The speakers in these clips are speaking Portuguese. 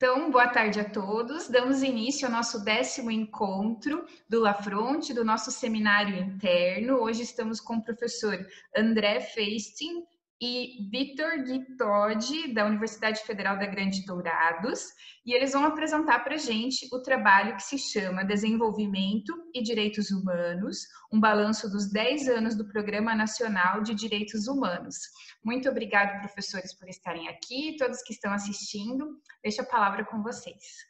Então, boa tarde a todos. Damos início ao nosso 10º encontro do Lafronte, do nosso seminário interno. Hoje estamos com o professor André Feisting e Vitor Guitodi, da Universidade Federal da Grande Dourados, e eles vão apresentar para a gente o trabalho que se chama Desenvolvimento e Direitos Humanos, um balanço dos 10 anos do Programa Nacional de Direitos Humanos. Muito obrigada, professores, por estarem aqui, todos que estão assistindo. Deixo a palavra com vocês.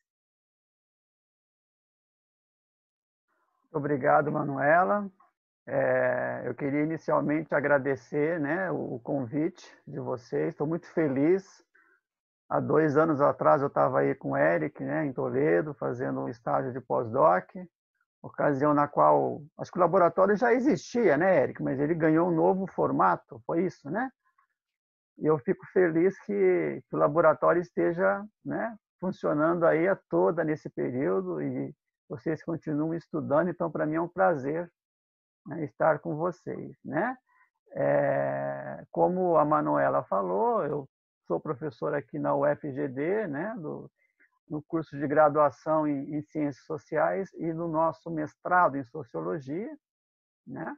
Obrigado, Manuela. Eu queria inicialmente agradecer, né, o convite de vocês. Estou muito feliz. Há 2 anos atrás eu estava aí com o Eric, né, em Toledo, fazendo um estágio de pós-doc, ocasião na qual acho que o laboratório já existia, né, Eric? Mas ele ganhou um novo formato, foi isso, né? E eu fico feliz que o laboratório esteja, né, funcionando aí a toda nesse período e vocês continuam estudando, então para mim é um prazer, né, estar com vocês, né? Como a Manuela falou, eu sou professor aqui na UFGD, né, no curso de graduação em Ciências Sociais e no nosso mestrado em Sociologia, né?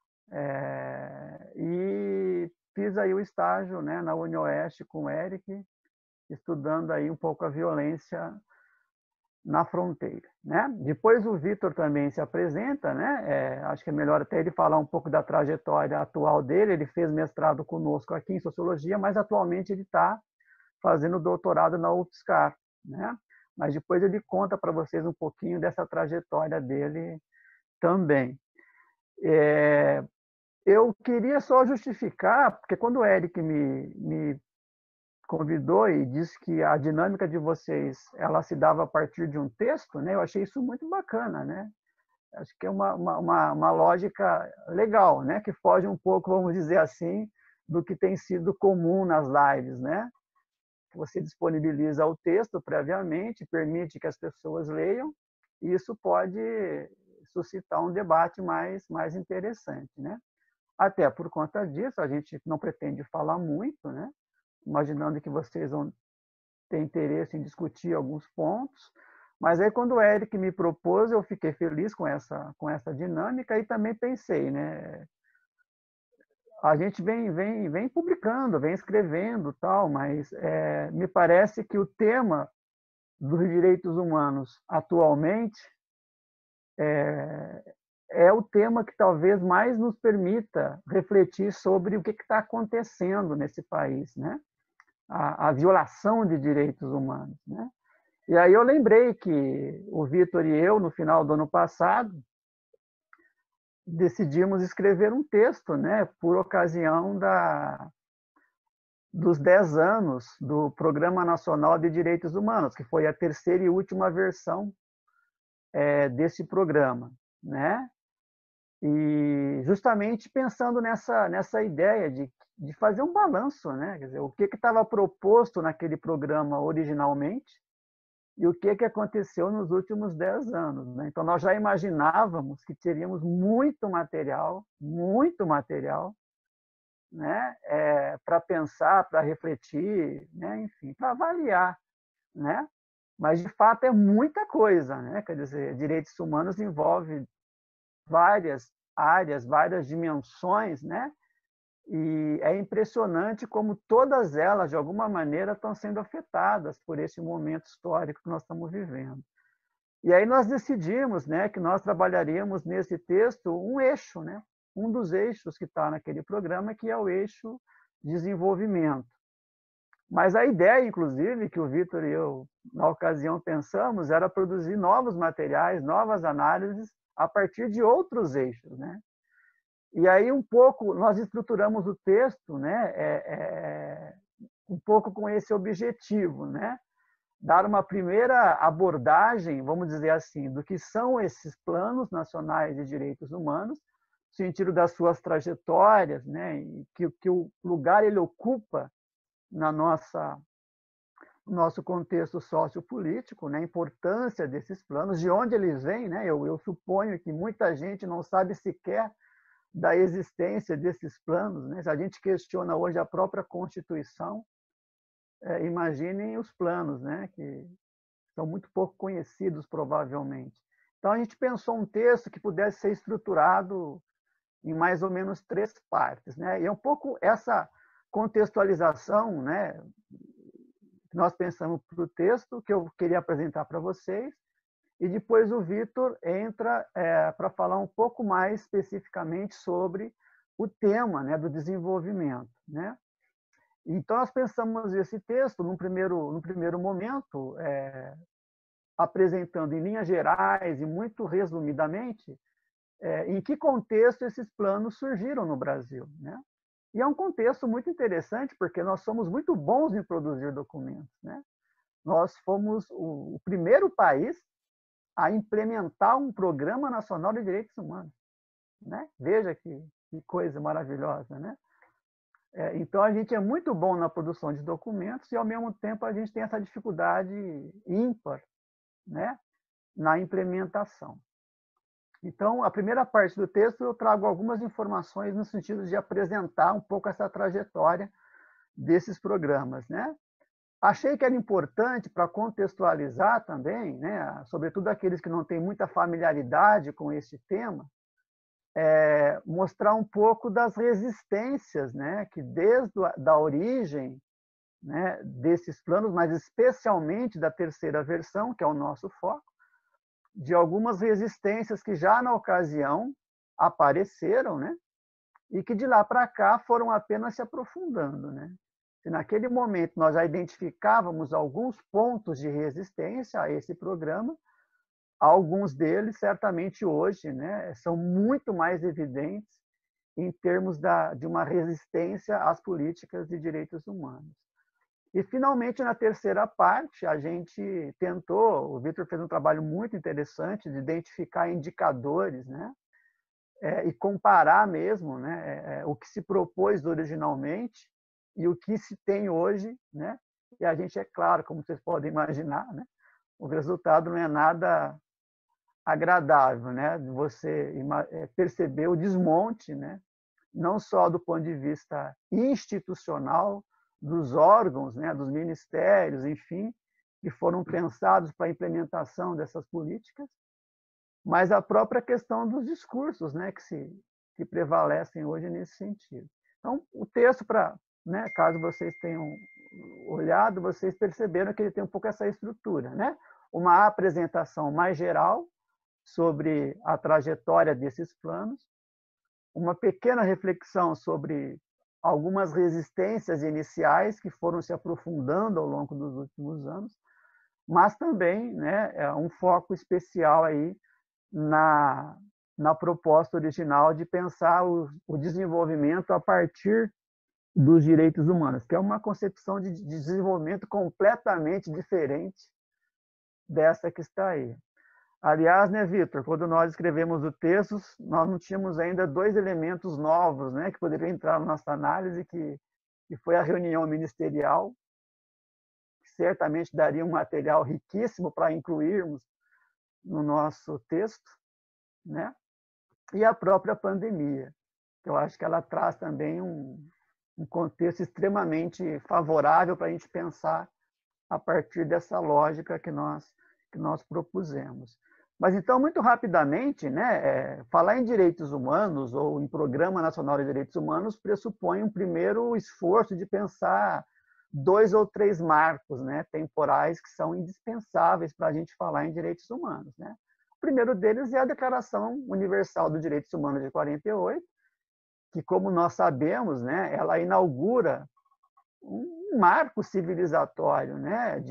E fiz aí o estágio, né, na UniOeste com o Eric, estudando aí um pouco a violência na fronteira, né? Depois o Vitor também se apresenta, né? Acho que é melhor até ele falar um pouco da trajetória atual dele. Ele fez mestrado conosco aqui em Sociologia, mas atualmente ele está fazendo doutorado na UFSCar, né? Mas depois ele conta para vocês um pouquinho dessa trajetória dele também. Eu queria só justificar, porque quando o Eric me convidou e disse que a dinâmica de vocês ela se dava a partir de um texto, né? Eu achei isso muito bacana, né? Acho que é uma lógica legal, né? Que foge um pouco, vamos dizer assim, do que tem sido comum nas lives, né? Você disponibiliza o texto previamente, permite que as pessoas leiam, e isso pode suscitar um debate mais interessante, né? Até por conta disso, a gente não pretende falar muito, né? Imaginando que vocês vão ter interesse em discutir alguns pontos. Mas aí, quando o Eric me propôs, eu fiquei feliz com essa dinâmica e também pensei, né? A gente vem publicando, vem escrevendo, tal, mas me parece que o tema dos direitos humanos atualmente é o tema que talvez mais nos permita refletir sobre o que está acontecendo nesse país, né? A violação de direitos humanos, né? E aí eu lembrei que o Vitor e eu, no final do ano passado, decidimos escrever um texto, né, por ocasião dos 10 anos do Programa Nacional de Direitos Humanos, que foi a terceira e última versão desse programa, né? E justamente pensando nessa ideia de fazer um balanço, né? Quer dizer, o que estava proposto naquele programa originalmente e o que aconteceu nos últimos 10 anos, né? Então, nós já imaginávamos que teríamos muito material, né? Para pensar, para refletir, né? Enfim, para avaliar, né? Mas, de fato, é muita coisa, né? Quer dizer, direitos humanos envolve várias áreas, várias dimensões, né? E é impressionante como todas elas, de alguma maneira, estão sendo afetadas por esse momento histórico que nós estamos vivendo. E aí nós decidimos, né, que nós trabalharíamos nesse texto um eixo, né? Um dos eixos que está naquele programa, que é o eixo desenvolvimento. Mas a ideia, inclusive, que o Vitor e eu, na ocasião, pensamos, era produzir novos materiais, novas análises, a partir de outros eixos, né? E aí, um pouco, nós estruturamos o texto, né, um pouco com esse objetivo, né? Dar uma primeira abordagem, vamos dizer assim, do que são esses planos nacionais de direitos humanos, no sentido das suas trajetórias, né, e que o lugar ele ocupa na nosso contexto sociopolítico, né, a importância desses planos, de onde eles vêm, né? Eu suponho que muita gente não sabe sequer da existência desses planos, né? Se a gente questiona hoje a própria Constituição, imaginem os planos, né, que são muito pouco conhecidos, provavelmente. Então, a gente pensou um texto que pudesse ser estruturado em mais ou menos 3 partes, né? E é um pouco essa contextualização, né, que nós pensamos para o texto, que eu queria apresentar para vocês, e depois o Vitor entra para falar um pouco mais especificamente sobre o tema, né, do desenvolvimento, né? Então, nós pensamos esse texto, num primeiro momento, apresentando em linhas gerais e muito resumidamente em que contexto esses planos surgiram no Brasil, né? E é um contexto muito interessante, porque nós somos muito bons em produzir documentos, né? Nós fomos o primeiro país a implementar um Programa Nacional de Direitos Humanos, né? Veja que coisa maravilhosa, né? Então, a gente é muito bom na produção de documentos e, ao mesmo tempo, a gente tem essa dificuldade ímpar, né, na implementação. Então, a primeira parte do texto eu trago algumas informações no sentido de apresentar um pouco essa trajetória desses programas, né? Achei que era importante para contextualizar também, né, sobretudo aqueles que não têm muita familiaridade com esse tema, mostrar um pouco das resistências, né, que desde a origem, né, desses planos, mas especialmente da terceira versão, que é o nosso foco, de algumas resistências que já na ocasião apareceram, né, e que de lá para cá foram apenas se aprofundando, né? Se naquele momento nós já identificávamos alguns pontos de resistência a esse programa, alguns deles certamente hoje, né, são muito mais evidentes em termos de uma resistência às políticas de direitos humanos. E, finalmente, na terceira parte, a gente tentou, o Vitor fez um trabalho muito interessante de identificar indicadores, né, e comparar mesmo, né, o que se propôs originalmente e o que se tem hoje, né? E a gente, é claro, como vocês podem imaginar, né, o resultado não é nada agradável, né? Você perceber o desmonte, né, não só do ponto de vista institucional, dos órgãos, né, dos ministérios, enfim, que foram pensados para a implementação dessas políticas, mas a própria questão dos discursos, né, que prevalecem hoje nesse sentido. Então, o texto, né, caso vocês tenham olhado, vocês perceberam que ele tem um pouco essa estrutura, né? Uma apresentação mais geral sobre a trajetória desses planos, uma pequena reflexão sobre algumas resistências iniciais que foram se aprofundando ao longo dos últimos anos, mas também, né, um foco especial aí na proposta original de pensar o desenvolvimento a partir dos direitos humanos, que é uma concepção de desenvolvimento completamente diferente dessa que está aí. Aliás, né, Vitor, quando nós escrevemos o texto, nós não tínhamos ainda 2 elementos novos, né, que poderiam entrar na nossa análise, que foi a reunião ministerial, que certamente daria um material riquíssimo para incluirmos no nosso texto, né? E a própria pandemia, que eu acho que ela traz também um contexto extremamente favorável para a gente pensar a partir dessa lógica que nós propusemos. Mas, então, muito rapidamente, né, falar em direitos humanos ou em Programa Nacional de Direitos Humanos pressupõe um primeiro esforço de pensar 2 ou 3 marcos, né, temporais que são indispensáveis para a gente falar em direitos humanos, né? O primeiro deles é a Declaração Universal dos Direitos Humanos de 48, que, como nós sabemos, né, ela inaugura um marco civilizatório, né,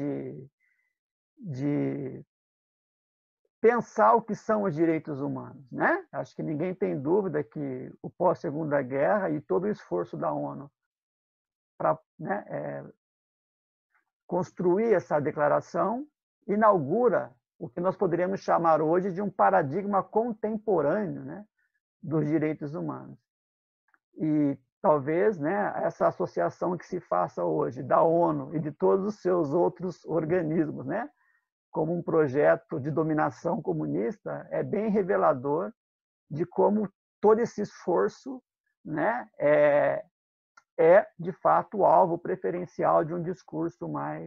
de pensar o que são os direitos humanos, né? Acho que ninguém tem dúvida que o pós-Segunda Guerra e todo o esforço da ONU para, né, construir essa declaração inaugura o que nós poderíamos chamar hoje de um paradigma contemporâneo, né, dos direitos humanos. E talvez, né, essa associação que se faça hoje da ONU e de todos os seus outros organismos, né, como um projeto de dominação comunista, é bem revelador de como todo esse esforço, né, é, de fato, o alvo preferencial de um discurso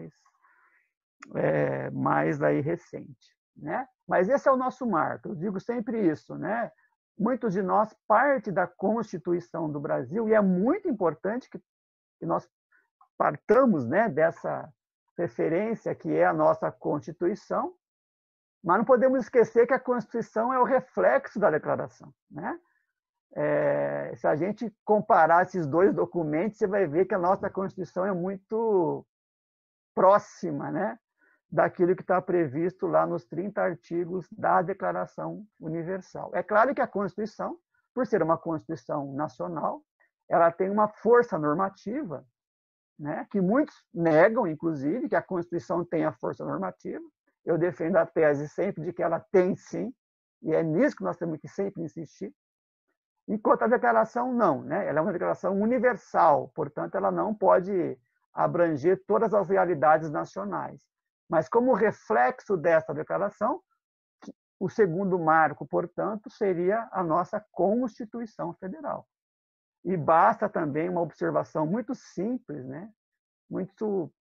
mais aí recente, né? Mas esse é o nosso marco, eu digo sempre isso, né? Muitos de nós parte da Constituição do Brasil, e é muito importante que nós partamos, né, dessa referência que é a nossa Constituição, mas não podemos esquecer que a Constituição é o reflexo da Declaração, né? Se a gente comparar esses dois documentos, você vai ver que a nossa Constituição é muito próxima, né, daquilo que está previsto lá nos 30 artigos da Declaração Universal. É claro que a Constituição, por ser uma Constituição nacional, ela tem uma força normativa, né, que muitos negam, inclusive, que a Constituição tem a força normativa. Eu defendo a tese sempre de que ela tem sim, e é nisso que nós temos que sempre insistir. Enquanto a declaração não, né? Ela é uma declaração universal, portanto, ela não pode abranger todas as realidades nacionais. Mas, como reflexo dessa declaração, o segundo marco, portanto, seria a nossa Constituição Federal. E basta também uma observação muito simples, né? Muito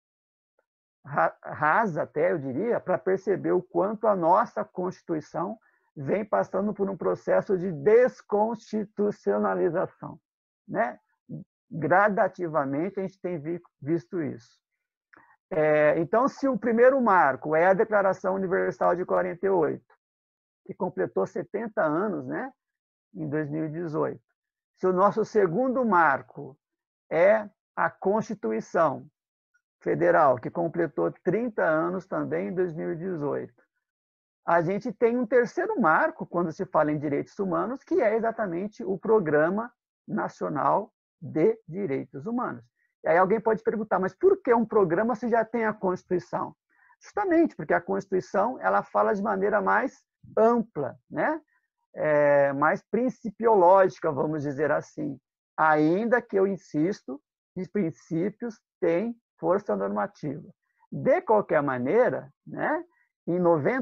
rasa até, eu diria, para perceber o quanto a nossa Constituição vem passando por um processo de desconstitucionalização, né? Gradativamente a gente tem visto isso. Então, se o primeiro marco é a Declaração Universal de 48, que completou 70 anos, né, em 2018, se o nosso segundo marco é a Constituição Federal, que completou 30 anos também em 2018, a gente tem um terceiro marco quando se fala em direitos humanos, que é exatamente o Programa Nacional de Direitos Humanos. E aí alguém pode perguntar, mas por que um programa se já tem a Constituição? Justamente porque a Constituição ela fala de maneira mais ampla, né? Mais principiológica, vamos dizer assim. Ainda que eu insisto que os princípios têm força normativa. De qualquer maneira, né? Em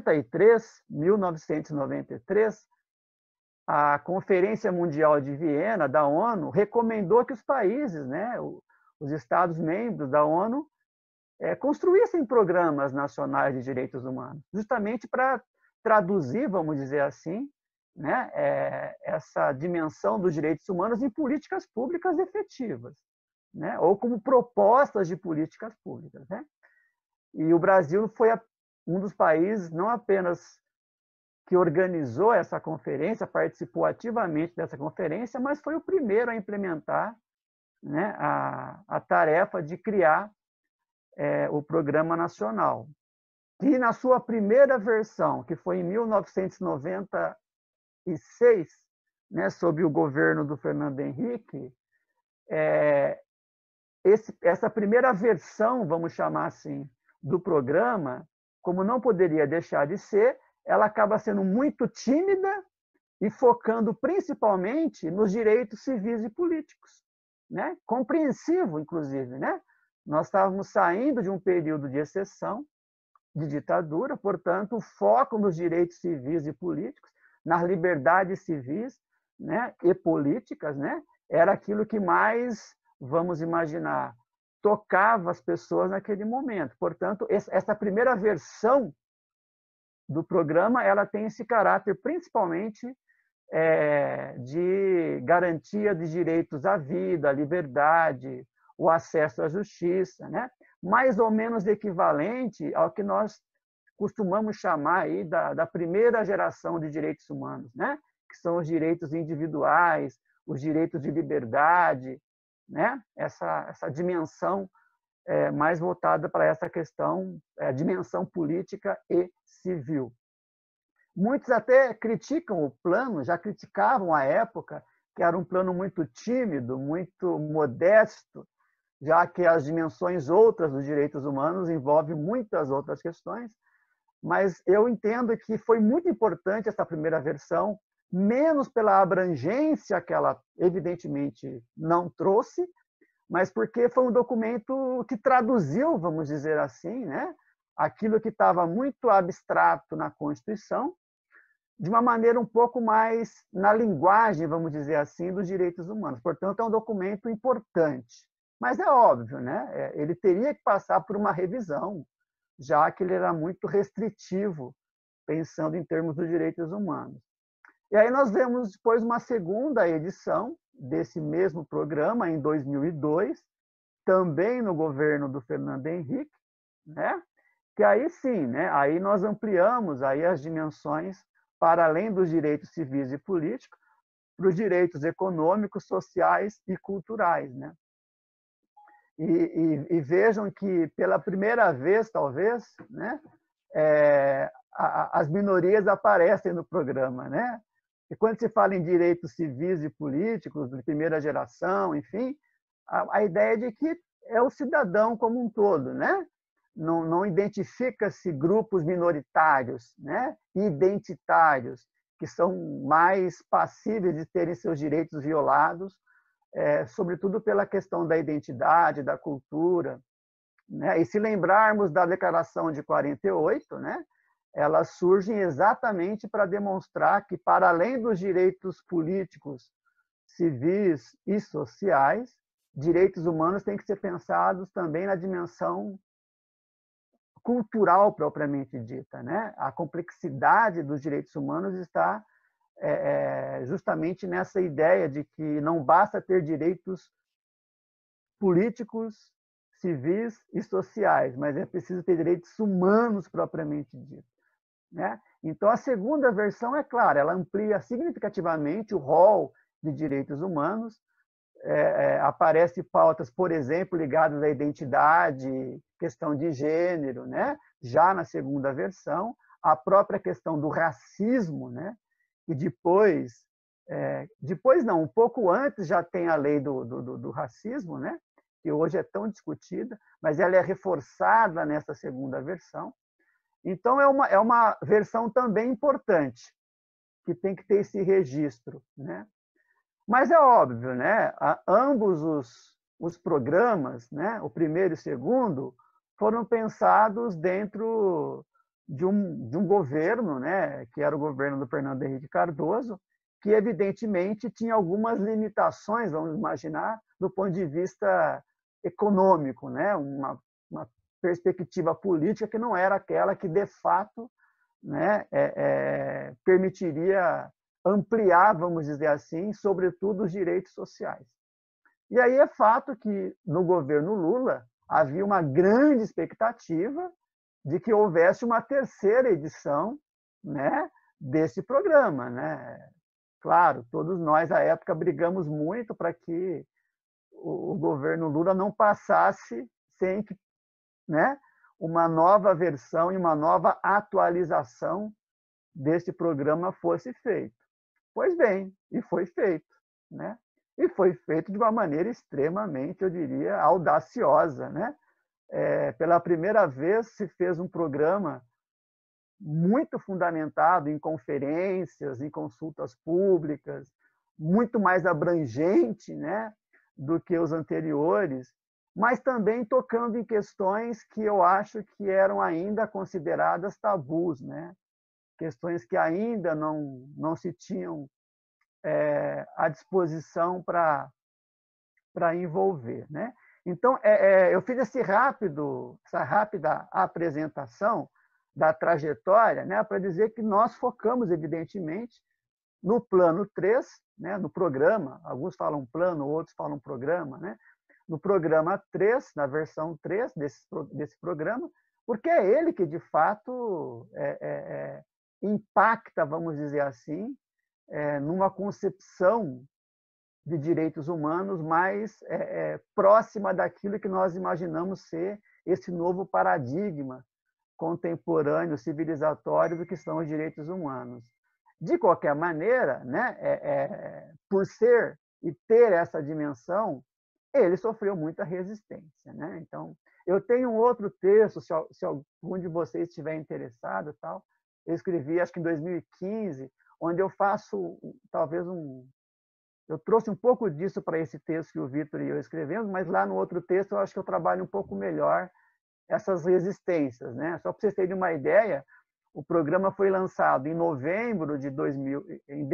1993, a Conferência Mundial de Viena, da ONU, recomendou que os países, né, os Estados-membros da ONU, construíssem programas nacionais de direitos humanos, justamente para traduzir, vamos dizer assim, né, essa dimensão dos direitos humanos em políticas públicas efetivas, né, ou como propostas de políticas públicas, né? E o Brasil foi um dos países não apenas que organizou essa conferência, participou ativamente dessa conferência, mas foi o primeiro a implementar, né, a tarefa de criar o Programa Nacional, que na sua primeira versão, que foi em 1996, né, sob o governo do Fernando Henrique, essa primeira versão, vamos chamar assim, do programa, como não poderia deixar de ser, ela acaba sendo muito tímida e focando principalmente nos direitos civis e políticos, né? Compreensivo, inclusive, né? Nós estávamos saindo de um período de exceção, de ditadura, portanto, o foco nos direitos civis e políticos, nas liberdades civis, né, e políticas, né, era aquilo que mais, vamos imaginar, tocava as pessoas naquele momento. Portanto, essa primeira versão do programa ela tem esse caráter principalmente de garantia de direitos à vida, à liberdade, o acesso à justiça, né? Mais ou menos equivalente ao que nós costumamos chamar aí da primeira geração de direitos humanos, né? Que são os direitos individuais, os direitos de liberdade, né? Essa dimensão mais voltada para essa questão, dimensão política e civil. Muitos até criticam o plano, já criticavam à época, que era um plano muito tímido, muito modesto, já que as dimensões outras dos direitos humanos envolvem muitas outras questões, mas eu entendo que foi muito importante essa primeira versão, menos pela abrangência que ela evidentemente não trouxe, mas porque foi um documento que traduziu, vamos dizer assim, né, aquilo que estava muito abstrato na Constituição, de uma maneira um pouco mais na linguagem, vamos dizer assim, dos direitos humanos. Portanto, é um documento importante, Mas é óbvio, né? Ele teria que passar por uma revisão, já que ele era muito restritivo, pensando em termos dos direitos humanos. E aí nós vemos depois uma segunda edição desse mesmo programa, em 2002, também no governo do Fernando Henrique, né? Que aí sim, né? Aí nós ampliamos aí as dimensões para além dos direitos civis e políticos, para os direitos econômicos, sociais e culturais, né? E vejam que pela primeira vez, talvez, né? As minorias aparecem no programa, né? E quando se fala em direitos civis e políticos de primeira geração, enfim, a ideia de que é o cidadão como um todo, né? Não identifica-se grupos minoritários, né? Identitários, que são mais passíveis de terem seus direitos violados, sobretudo pela questão da identidade, da cultura, né? E se lembrarmos da Declaração de 48, né? Elas surgem exatamente para demonstrar que, para além dos direitos políticos, civis e sociais, direitos humanos têm que ser pensados também na dimensão cultural propriamente dita, né? A complexidade dos direitos humanos está justamente nessa ideia de que não basta ter direitos políticos, civis e sociais, mas é preciso ter direitos humanos propriamente ditos, né? Então, a segunda versão, é claro, ela amplia significativamente o rol de direitos humanos, aparece pautas, por exemplo, ligadas à identidade, questão de gênero, né? Já na segunda versão, a própria questão do racismo, né? E depois não, um pouco antes já tem a lei do racismo, né? Que hoje é tão discutida, mas ela é reforçada nessa segunda versão. Então, é uma versão também importante, que tem que ter esse registro, né? Mas é óbvio, né? Ambos os programas, né? O primeiro e o segundo, foram pensados dentro de um governo, né? Que era o governo do Fernando Henrique Cardoso, que evidentemente tinha algumas limitações, vamos imaginar, do ponto de vista econômico, né? Uma perspectiva política que não era aquela que, de fato, né? Permitiria ampliar, vamos dizer assim, sobretudo os direitos sociais. E aí é fato que, no governo Lula, havia uma grande expectativa de que houvesse uma terceira edição, né, desse programa, né? Claro, todos nós, à época, brigamos muito para que o governo Lula não passasse sem que, né, uma nova versão e uma nova atualização desse programa fosse feita. Pois bem, e foi feito, né? E foi feito de uma maneira extremamente, eu diria, audaciosa, né? Pela primeira vez se fez um programa muito fundamentado em conferências, em consultas públicas, muito mais abrangente, né, do que os anteriores, mas também tocando em questões que eu acho que eram ainda consideradas tabus, né? Questões que ainda não se tinham à disposição para envolver, né? Então, eu fiz essa rápida apresentação da trajetória, né, para dizer que nós focamos, evidentemente, no plano 3, né, no programa, alguns falam plano, outros falam programa, né? No programa 3, na versão 3 desse programa, porque é ele que, de fato, impacta, vamos dizer assim, numa concepção de direitos humanos mais próxima daquilo que nós imaginamos ser esse novo paradigma contemporâneo, civilizatório do que são os direitos humanos. De qualquer maneira, né, por ser e ter essa dimensão, ele sofreu muita resistência, né? Então, eu tenho um outro texto, se algum de vocês estiver interessado, tal, eu escrevi, acho que em 2015, onde eu faço talvez eu trouxe um pouco disso para esse texto que o Vitor e eu escrevemos, mas lá no outro texto eu acho que eu trabalho um pouco melhor essas resistências, né? Só para vocês terem uma ideia, o programa foi lançado em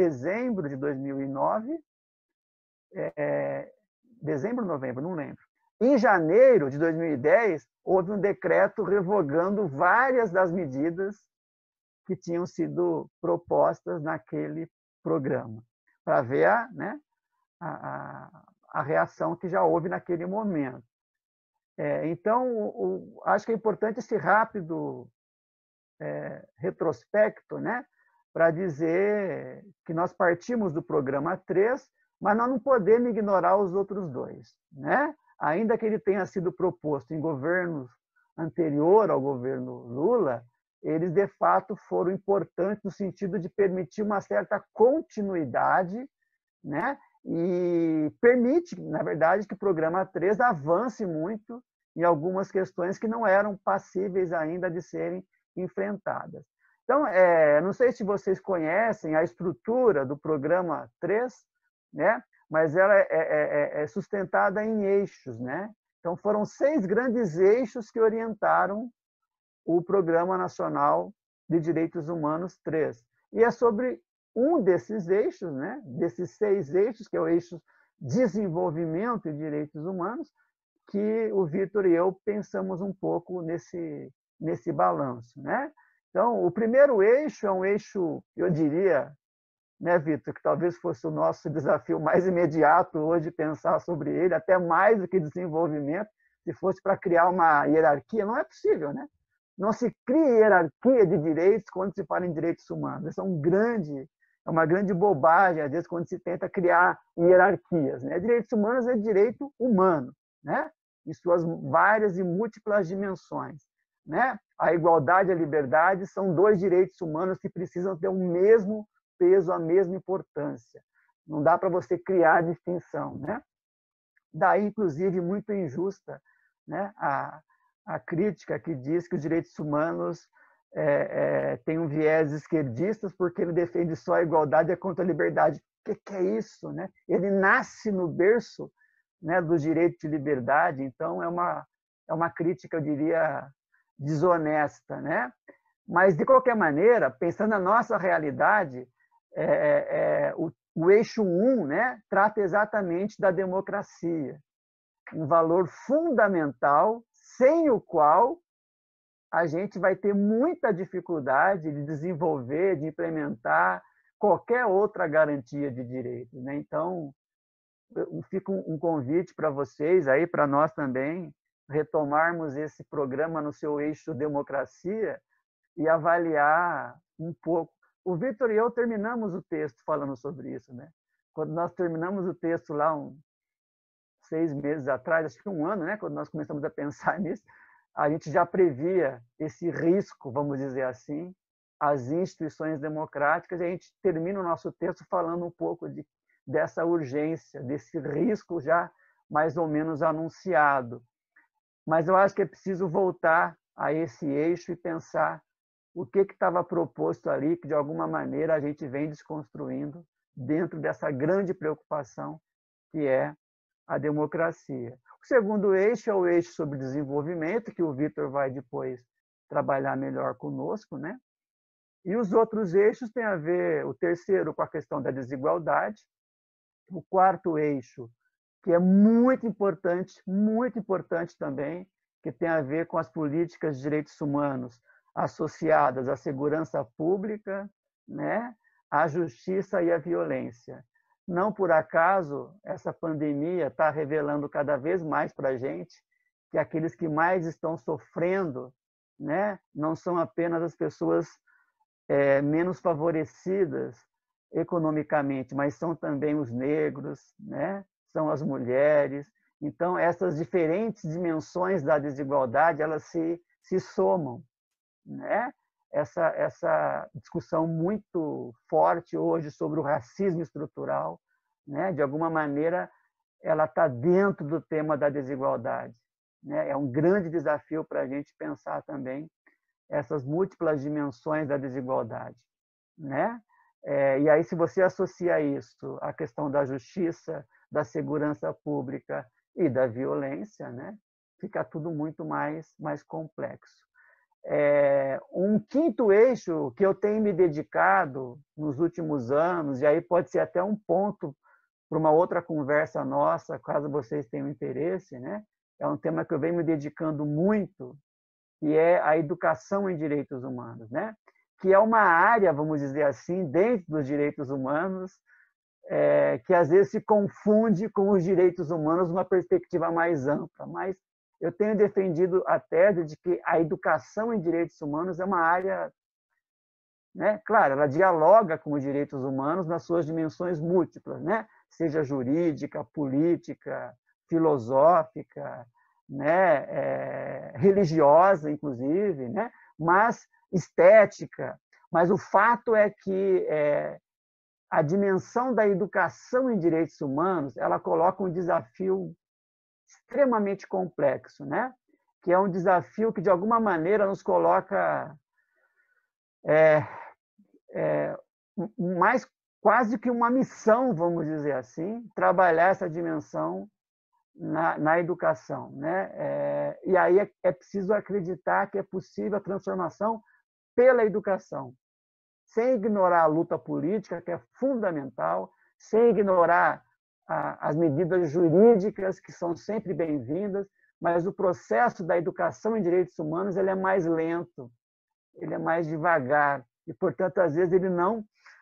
dezembro de 2009, dezembro ou novembro, não lembro. Em janeiro de 2010, houve um decreto revogando várias das medidas que tinham sido propostas naquele programa, para ver a reação que já houve naquele momento. Então, acho que é importante esse rápido retrospecto, né, para dizer que nós partimos do programa 3, mas nós não podemos ignorar os outros dois, né? Ainda que ele tenha sido proposto em governos anterior ao governo Lula, eles de fato foram importantes no sentido de permitir uma certa continuidade, né? E permite, na verdade, que o programa 3 avance muito em algumas questões que não eram passíveis ainda de serem enfrentadas. Então, não sei se vocês conhecem a estrutura do programa 3, né? Mas ela é sustentada em eixos, né? Então, foram 6 grandes eixos que orientaram o Programa Nacional de Direitos Humanos 3. E é sobre um desses eixos, né? Desses 6 eixos, que é o eixo desenvolvimento e direitos humanos, que o Vitor e eu pensamos um pouco nesse balanço, né? Então, o primeiro eixo é um eixo, eu diria, né, Vitor, que talvez fosse o nosso desafio mais imediato hoje pensar sobre ele, até mais do que desenvolvimento, se fosse para criar uma hierarquia, não é possível, né? Não se cria hierarquia de direitos quando se fala em direitos humanos. Isso é uma grande bobagem, às vezes, quando se tenta criar hierarquias, né? Direitos humanos é direito humano, né? Em suas várias e múltiplas dimensões, né? A igualdade e a liberdade são 2 direitos humanos que precisam ter o mesmo peso, a mesma importância. Não dá para você criar distinção, né? Daí, inclusive, muito injusta, né, a crítica que diz que os direitos humanos têm um viés esquerdista porque ele defende só a igualdade e contra a liberdade. O que é isso, né? Ele nasce no berço, né, do direito de liberdade, então é uma crítica, eu diria, desonesta, né? Mas, de qualquer maneira, pensando na nossa realidade, o eixo 1, né, trata exatamente da democracia, um valor fundamental, sem o qual a gente vai ter muita dificuldade de desenvolver, de implementar qualquer outra garantia de direitos, né? Então, fica um convite para vocês, aí para nós também, retomarmos esse programa no seu eixo democracia e avaliar um pouco. O Vitor e eu terminamos o texto falando sobre isso, né? Quando nós terminamos o texto lá 6 meses atrás, acho que 1 ano, né? Quando nós começamos a pensar nisso, a gente já previa esse risco, vamos dizer assim, às instituições democráticas, e a gente termina o nosso texto falando um pouco dessa urgência, desse risco já mais ou menos anunciado. Mas eu acho que é preciso voltar a esse eixo e pensar o que estava proposto ali, que de alguma maneira a gente vem desconstruindo dentro dessa grande preocupação que é a democracia. O segundo eixo é o eixo sobre desenvolvimento, que o Vitor vai depois trabalhar melhor conosco, né? E os outros eixos têm a ver, o terceiro, com a questão da desigualdade, o quarto eixo, que é muito importante também, que tem a ver com as políticas de direitos humanos associadas à segurança pública, né, à justiça e à violência. Não por acaso, essa pandemia está revelando cada vez mais para a gente que aqueles que mais estão sofrendo, né, não são apenas as pessoas menos favorecidas economicamente, mas são também os negros, né, são as mulheres. Então, essas diferentes dimensões da desigualdade, elas se somam, né? Essa discussão muito forte hoje sobre o racismo estrutural, né? De alguma maneira, ela está dentro do tema da desigualdade, né? É um grande desafio para a gente pensar também essas múltiplas dimensões da desigualdade, né? E aí, se você associa isso à questão da justiça, da segurança pública e da violência, né? Fica tudo muito mais complexo. Um quinto eixo que eu tenho me dedicado nos últimos anos, e aí pode ser até um ponto para uma outra conversa nossa, caso vocês tenham interesse, né? é um tema que eu venho me dedicando muito, que é a educação em direitos humanos, né? Que é uma área, vamos dizer assim, dentro dos direitos humanos, que às vezes se confunde com os direitos humanos numa perspectiva mais ampla, mas eu tenho defendido a tese de que a educação em direitos humanos é uma área, né? Claro, ela dialoga com os direitos humanos nas suas dimensões múltiplas, né? Seja jurídica, política, filosófica, né? Religiosa, inclusive, né? Mas estética. Mas o fato é que a dimensão da educação em direitos humanos, ela coloca um desafio extremamente complexo, né? Que é um desafio que, de alguma maneira, nos coloca mais quase que uma missão, vamos dizer assim, trabalhar essa dimensão na educação, né? E aí é preciso acreditar que é possível a transformação pela educação, sem ignorar a luta política, que é fundamental, sem ignorar as medidas jurídicas, que são sempre bem-vindas, mas o processo da educação em direitos humanos ele é mais lento, ele é mais devagar, e, portanto, às vezes ele não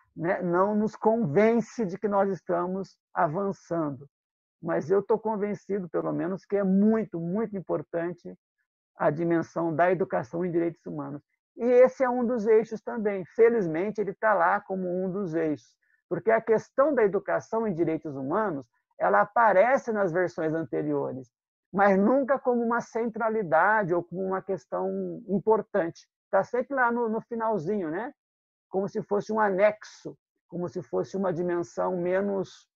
nos convence de que nós estamos avançando. Mas eu estou convencido, pelo menos, que é muito, muito importante a dimensão da educação em direitos humanos. E esse é um dos eixos também. Felizmente, ele está lá como um dos eixos, porque a questão da educação em direitos humanos ela aparece nas versões anteriores, mas nunca como uma centralidade ou como uma questão importante. Está sempre lá no finalzinho, né? Como se fosse um anexo, como se fosse uma dimensão menos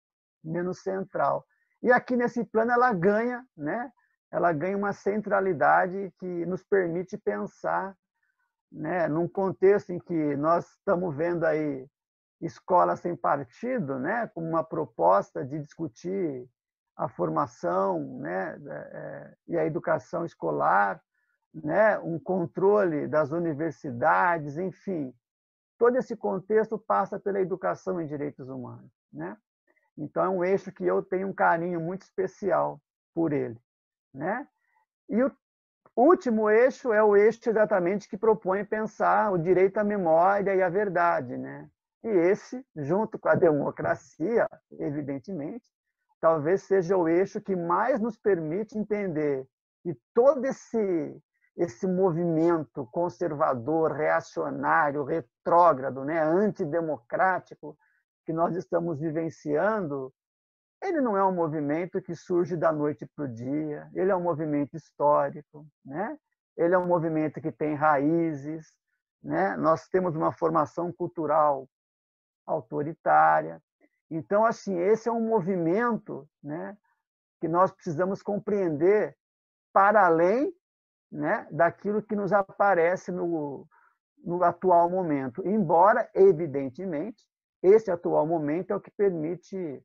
central. E aqui nesse plano ela ganha, né? Ela ganha uma centralidade que nos permite pensar, né? Num contexto em que nós estamos vendo aí escola sem partido, né? Como uma proposta de discutir a formação, né? E a educação escolar, né? Um controle das universidades, enfim. Todo esse contexto passa pela educação em direitos humanos, né? Então, é um eixo que eu tenho um carinho muito especial por ele, né? E o último eixo é o eixo exatamente que propõe pensar o direito à memória e à verdade, né? E esse, junto com a democracia, evidentemente, talvez seja o eixo que mais nos permite entender que todo esse movimento conservador, reacionário, retrógrado, né, antidemocrático que nós estamos vivenciando, ele não é um movimento que surge da noite para o dia, ele é um movimento histórico, né? Ele é um movimento que tem raízes, né? Nós temos uma formação cultural autoritária. Então, assim, esse é um movimento, né, que nós precisamos compreender para além, né, daquilo que nos aparece no atual momento. Embora, evidentemente, esse atual momento é o que permite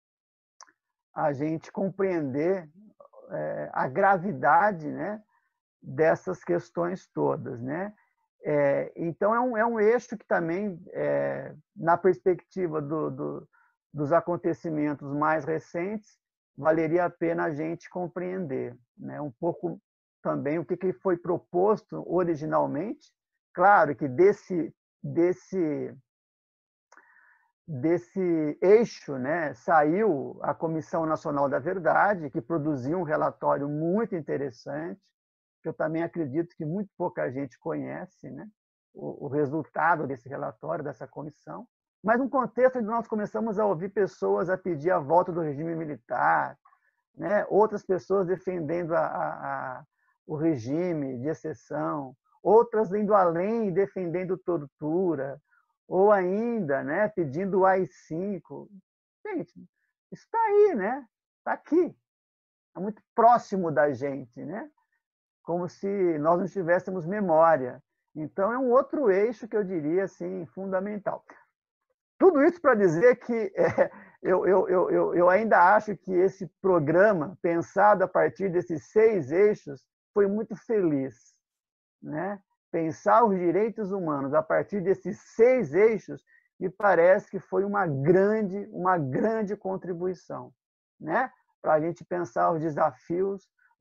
a gente compreender a gravidade, né, dessas questões todas, né? Então, é um eixo que também, na perspectiva dos acontecimentos mais recentes, valeria a pena a gente compreender, né? Um pouco também o que foi proposto originalmente. Claro que desse eixo, né, saiu a Comissão Nacional da Verdade, que produziu um relatório muito interessante, que eu também acredito que muito pouca gente conhece, né, o resultado desse relatório, dessa comissão. Mas um contexto onde nós começamos a ouvir pessoas a pedir a volta do regime militar, né, outras pessoas defendendo o regime de exceção, outras indo além e defendendo tortura, ou ainda, né, pedindo o AI-5. Gente, isso está aí, né? Está aqui. É muito próximo da gente, né? Como se nós não tivéssemos memória. Então, é um outro eixo que eu diria assim, fundamental. Tudo isso para dizer que eu ainda acho que esse programa, pensado a partir desses 6 eixos, foi muito feliz, né? Pensar os direitos humanos a partir desses 6 eixos me parece que foi uma grande contribuição, né? Para a gente pensar os desafios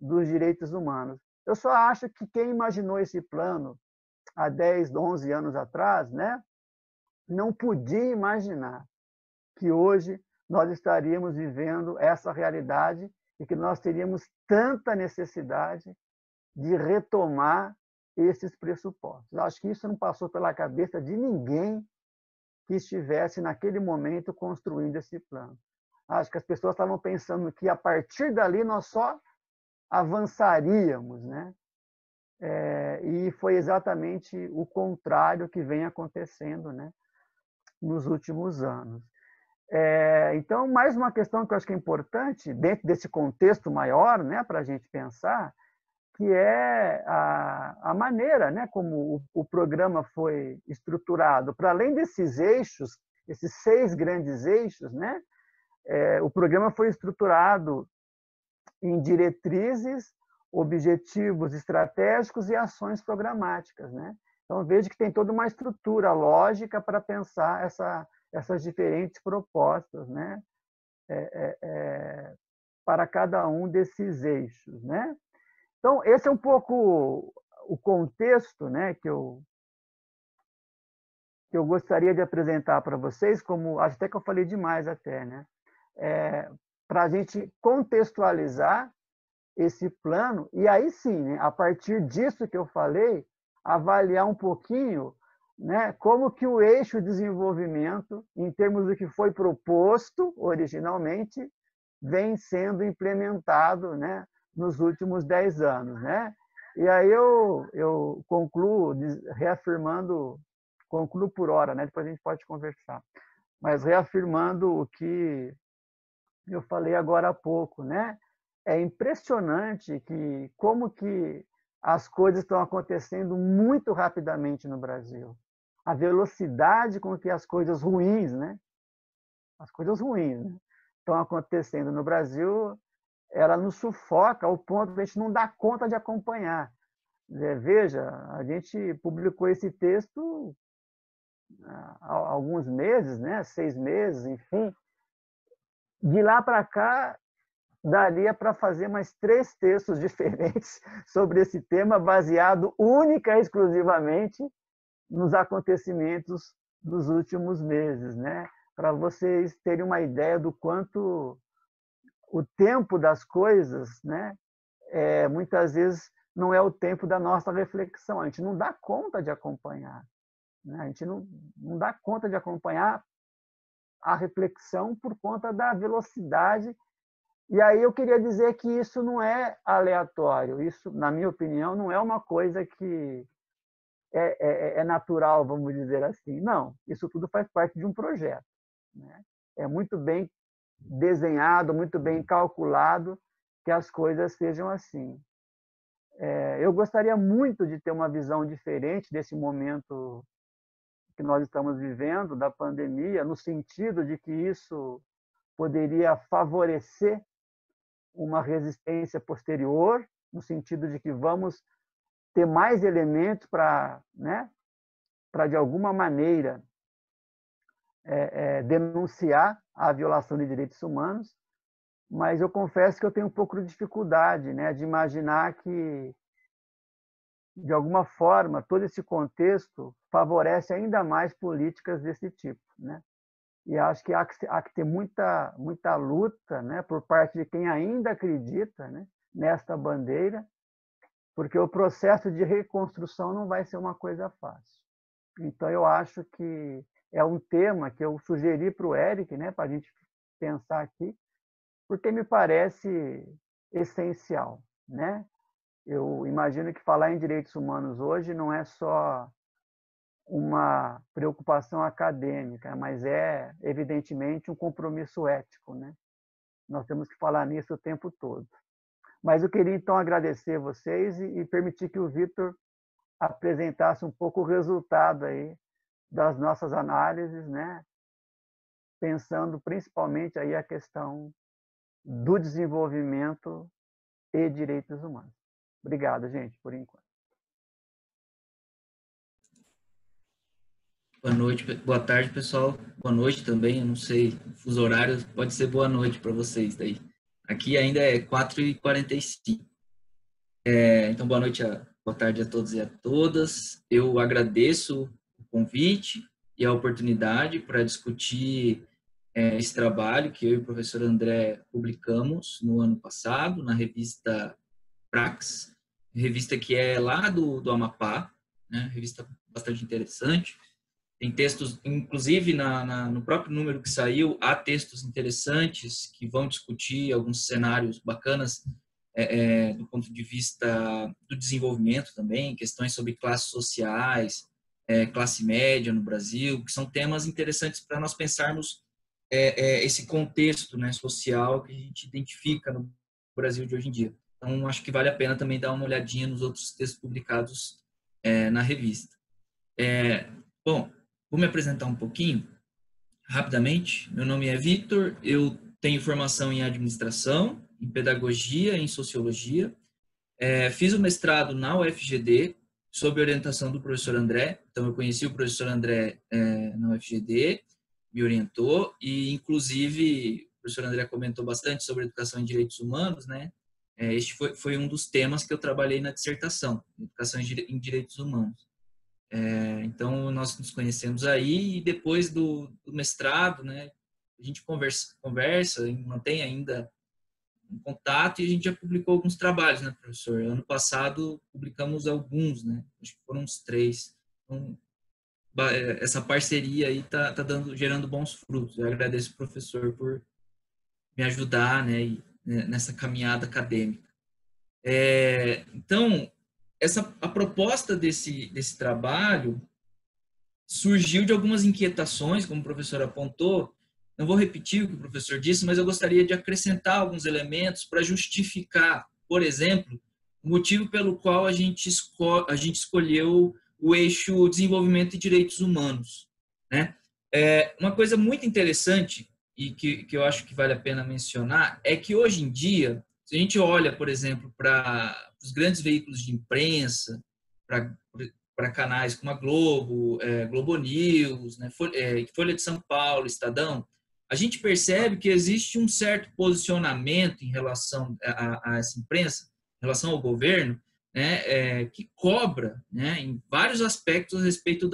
dos direitos humanos. Eu só acho que quem imaginou esse plano há 10, 11 anos atrás, né, não podia imaginar que hoje nós estaríamos vivendo essa realidade e que nós teríamos tanta necessidade de retomar esses pressupostos. Acho que isso não passou pela cabeça de ninguém que estivesse naquele momento construindo esse plano. Acho que as pessoas estavam pensando que a partir dali nós só avançaríamos, né? E foi exatamente o contrário que vem acontecendo, né, nos últimos anos. Então, mais uma questão que eu acho que é importante, dentro desse contexto maior, né, para a gente pensar, que é a maneira, né, como o programa foi estruturado. Para além desses eixos, esses 6 grandes eixos, né, o programa foi estruturado em diretrizes, objetivos estratégicos e ações programáticas, né? Então, vejo que tem toda uma estrutura lógica para pensar essas diferentes propostas, né? Para cada um desses eixos, né? Então, esse é um pouco o contexto, né, que eu gostaria de apresentar para vocês, como acho até que eu falei demais até, né? Para a gente contextualizar esse plano, e aí sim, né, a partir disso que eu falei, avaliar um pouquinho, né, como que o eixo desenvolvimento, em termos do que foi proposto originalmente, vem sendo implementado, né, nos últimos 10 anos. Né? E aí eu concluo reafirmando, concluo por hora, né, depois a gente pode conversar, mas reafirmando o que eu falei agora há pouco, né? É impressionante como que as coisas estão acontecendo muito rapidamente no Brasil. A velocidade com que as coisas ruins, né? As coisas ruins, né, estão acontecendo no Brasil, ela nos sufoca ao ponto de a gente não dar conta de acompanhar. Veja, a gente publicou esse texto há alguns meses, né? 6 meses, enfim. De lá para cá, daria para fazer mais 3 textos diferentes sobre esse tema, baseado única e exclusivamente nos acontecimentos dos últimos meses, né? Para vocês terem uma ideia do quanto o tempo das coisas, né, muitas vezes não é o tempo da nossa reflexão. A gente não dá conta de acompanhar, né? A gente não dá conta de acompanhar a reflexão por conta da velocidade. E aí eu queria dizer que isso não é aleatório, isso, na minha opinião, não é uma coisa que é natural, vamos dizer assim. Não, isso tudo faz parte de um projeto, né? É muito bem desenhado, muito bem calculado que as coisas sejam assim. Eu gostaria muito de ter uma visão diferente desse momento que nós estamos vivendo, da pandemia, no sentido de que isso poderia favorecer uma resistência posterior, no sentido de que vamos ter mais elementos para, né, para de alguma maneira denunciar a violação de direitos humanos, mas eu confesso que eu tenho um pouco de dificuldade, né, de imaginar que, de alguma forma, todo esse contexto favorece ainda mais políticas desse tipo, né? E acho que há que ter muita luta, né, por parte de quem ainda acredita, né, nesta bandeira, porque o processo de reconstrução não vai ser uma coisa fácil. Então, eu acho que é um tema que eu sugeri para o Eric, né, para a gente pensar aqui, porque me parece essencial, né? Eu imagino que falar em direitos humanos hoje não é só uma preocupação acadêmica, mas é, evidentemente, um compromisso ético, né? Nós temos que falar nisso o tempo todo. Mas eu queria, então, agradecer vocês e permitir que o Vitor apresentasse um pouco o resultado aí das nossas análises, né? Pensando principalmente aí a questão do desenvolvimento e direitos humanos. Obrigado, gente, por enquanto. Boa noite, boa tarde, pessoal. Boa noite também, eu não sei, fuso horário, pode ser boa noite para vocês daí. Aqui ainda é 4h45. Então, boa tarde a todos e a todas. Eu agradeço o convite e a oportunidade para discutir esse trabalho que eu e o professor André publicamos no ano passado na revista Prax, revista que é lá do Amapá, né? Revista bastante interessante. Tem textos, inclusive no próprio número que saiu, há textos interessantes que vão discutir alguns cenários bacanas do ponto de vista do desenvolvimento também, questões sobre classes sociais, classe média no Brasil, que são temas interessantes para nós pensarmos esse contexto, né, social que a gente identifica no Brasil de hoje em dia. Então, acho que vale a pena também dar uma olhadinha nos outros textos publicados na revista. Bom, vou me apresentar um pouquinho, rapidamente. Meu nome é Vitor, eu tenho formação em administração, em pedagogia, em sociologia. Fiz o mestrado na UFGD, sob orientação do professor André. Então, eu conheci o professor André na UFGD, me orientou, e, inclusive, o professor André comentou bastante sobre educação em direitos humanos, né? Este foi um dos temas que eu trabalhei na dissertação, educação em direitos humanos. Então, nós nos conhecemos aí, e depois do mestrado, né, a gente conversa e mantém ainda um contato, e a gente já publicou alguns trabalhos, né, professor? Ano passado, publicamos alguns, né? Acho que foram uns 3. Então, essa parceria aí tá gerando bons frutos. Eu agradeço o professor por me ajudar, né, nessa caminhada acadêmica. Então, a proposta desse trabalho surgiu de algumas inquietações, como o professor apontou. Não vou repetir o que o professor disse, mas eu gostaria de acrescentar alguns elementos para justificar, por exemplo, o motivo pelo qual a gente escolheu o eixo desenvolvimento e direitos humanos, né? Uma coisa muito interessante e que eu acho que vale a pena mencionar é que hoje em dia, se a gente olha, por exemplo, para os grandes veículos de imprensa, para canais como a Globo, Globo News, né, Folha de São Paulo, Estadão, a gente percebe que existe um certo posicionamento em relação a essa imprensa, em relação ao governo, né, que cobra, né, em vários aspectos a respeito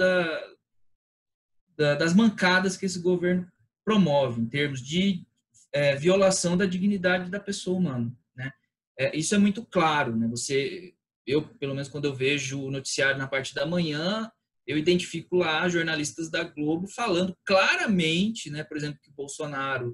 das mancadas que esse governo promove, em termos de violação da dignidade da pessoa humana, né? Isso é muito claro, né? Eu, pelo menos quando eu vejo o noticiário na parte da manhã, eu identifico lá jornalistas da Globo falando claramente, né, por exemplo, que o Bolsonaro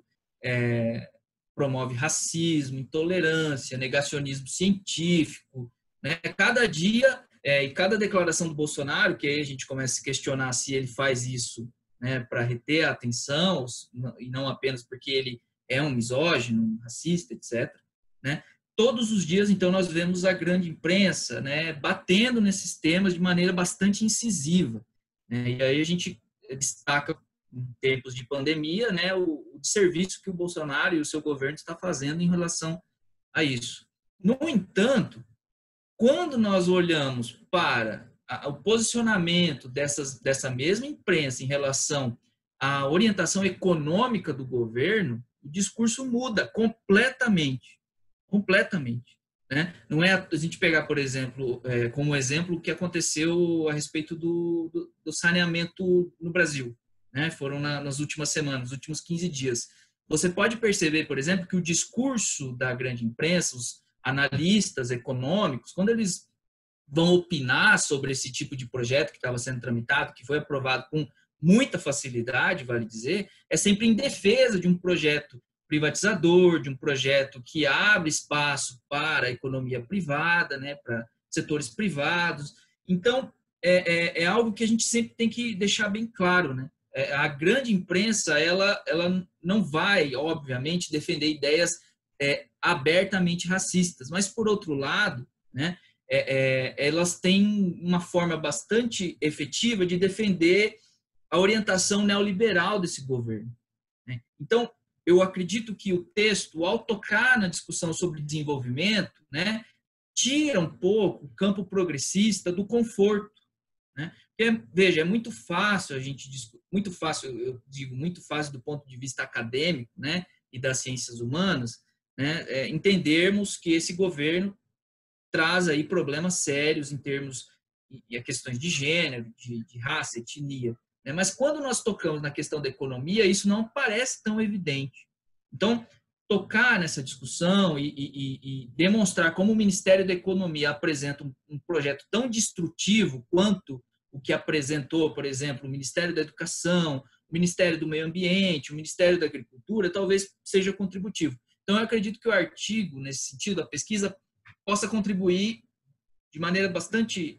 promove racismo, intolerância, negacionismo científico, né? Cada dia e cada declaração do Bolsonaro, que aí a gente começa a se questionar se ele faz isso, né, para reter a atenção e não apenas porque ele é um misógino, um racista, etc., né? Todos os dias, então, nós vemos a grande imprensa, né, batendo nesses temas de maneira bastante incisiva, né? E aí a gente destaca, em tempos de pandemia, né, o serviço que o Bolsonaro e o seu governo está fazendo em relação a isso. No entanto, quando nós olhamos para o posicionamento dessa mesma imprensa em relação à orientação econômica do governo, o discurso muda completamente. Completamente. Né? Não é a gente pegar, por exemplo, como exemplo, o que aconteceu a respeito do saneamento no Brasil. Né? Foram nas últimas semanas, nos últimos 15 dias. Você pode perceber, por exemplo, que o discurso da grande imprensa, os analistas econômicos, quando eles vão opinar sobre esse tipo de projeto que estava sendo tramitado, que foi aprovado com muita facilidade, vale dizer, é sempre em defesa de um projeto privatizador, de um projeto que abre espaço para a economia privada, né, para setores privados. Então, é algo que a gente sempre tem que deixar bem claro, né? A grande imprensa, ela não vai, obviamente, defender ideias abertamente racistas, mas, por outro lado, né, elas têm uma forma bastante efetiva de defender a orientação neoliberal desse governo, né? Então, eu acredito que o texto, ao tocar na discussão sobre desenvolvimento, né, tira um pouco o campo progressista do conforto, né? Porque, veja, é muito fácil a gente muito fácil, eu digo muito fácil do ponto de vista acadêmico, né, e das ciências humanas, né, entendermos que esse governo traz aí problemas sérios em termos e a questões de gênero, de raça, etnia. Né? Mas quando nós tocamos na questão da economia, isso não parece tão evidente. Então, tocar nessa discussão e demonstrar como o Ministério da Economia apresenta um projeto tão destrutivo quanto o que apresentou, por exemplo, o Ministério da Educação, o Ministério do Meio Ambiente, o Ministério da Agricultura, talvez seja contributivo. Então, eu acredito que o artigo, nesse sentido, a pesquisa, possa contribuir de maneira bastante...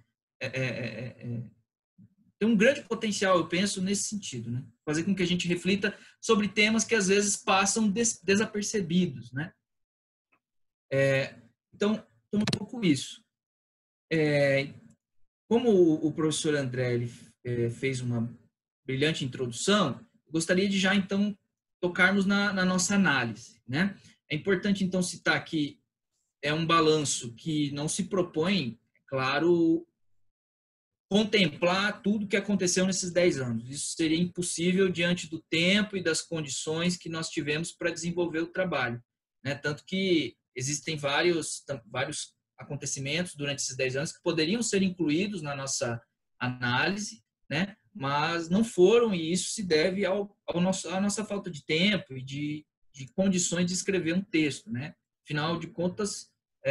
tem um grande potencial, eu penso, nesse sentido, né? Fazer com que a gente reflita sobre temas que, às vezes, passam desapercebidos, né? Então, um pouco isso. Como o professor André ele, fez uma brilhante introdução, gostaria de já, então, tocarmos na nossa análise, né? É importante, então, citar que é um balanço que não se propõe, é claro, contemplar tudo o que aconteceu nesses 10 anos. Isso seria impossível diante do tempo e das condições que nós tivemos para desenvolver o trabalho, né? Tanto que existem vários acontecimentos durante esses 10 anos que poderiam ser incluídos na nossa análise, né? Mas não foram, e isso se deve à nossa falta de tempo e de condições de escrever um texto, né? Afinal de contas,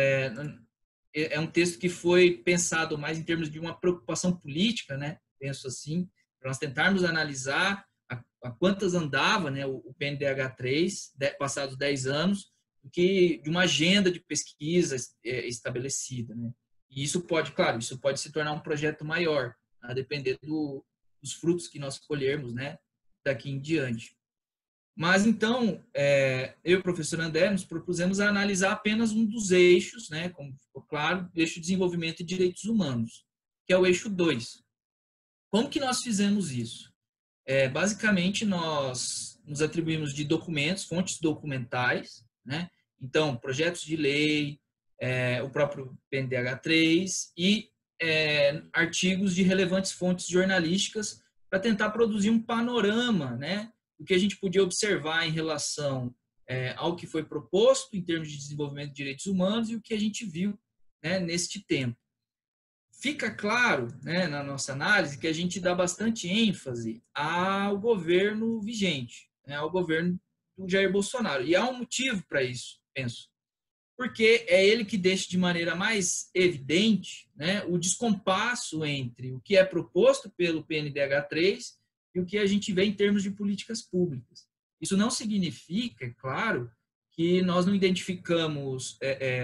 é um texto que foi pensado mais em termos de uma preocupação política, né? Penso assim, para nós tentarmos analisar a quantas andava, né, o PNDH3, passados 10 anos, do que de uma agenda de pesquisa estabelecida, né? E isso pode, claro, isso pode se tornar um projeto maior, a depender dos frutos que nós colhermos, né, daqui em diante. Mas, então, eu e o professor André nos propusemos a analisar apenas um dos eixos, né, como ficou claro, o eixo de desenvolvimento e direitos humanos, que é o eixo 2. Como que nós fizemos isso? Basicamente, nós nos atribuímos de documentos, fontes documentais, né? Então, projetos de lei, o próprio PNDH3 e artigos de relevantes fontes jornalísticas para tentar produzir um panorama, né, o que a gente podia observar em relação ao que foi proposto em termos de desenvolvimento de direitos humanos e o que a gente viu, né, neste tempo. Fica claro, né, na nossa análise que a gente dá bastante ênfase ao governo vigente, né, ao governo do Jair Bolsonaro. E há um motivo para isso, penso. Porque é ele que deixa de maneira mais evidente, né, o descompasso entre o que é proposto pelo PNDH3 e o que a gente vê em termos de políticas públicas. Isso não significa, é claro, que nós não identificamos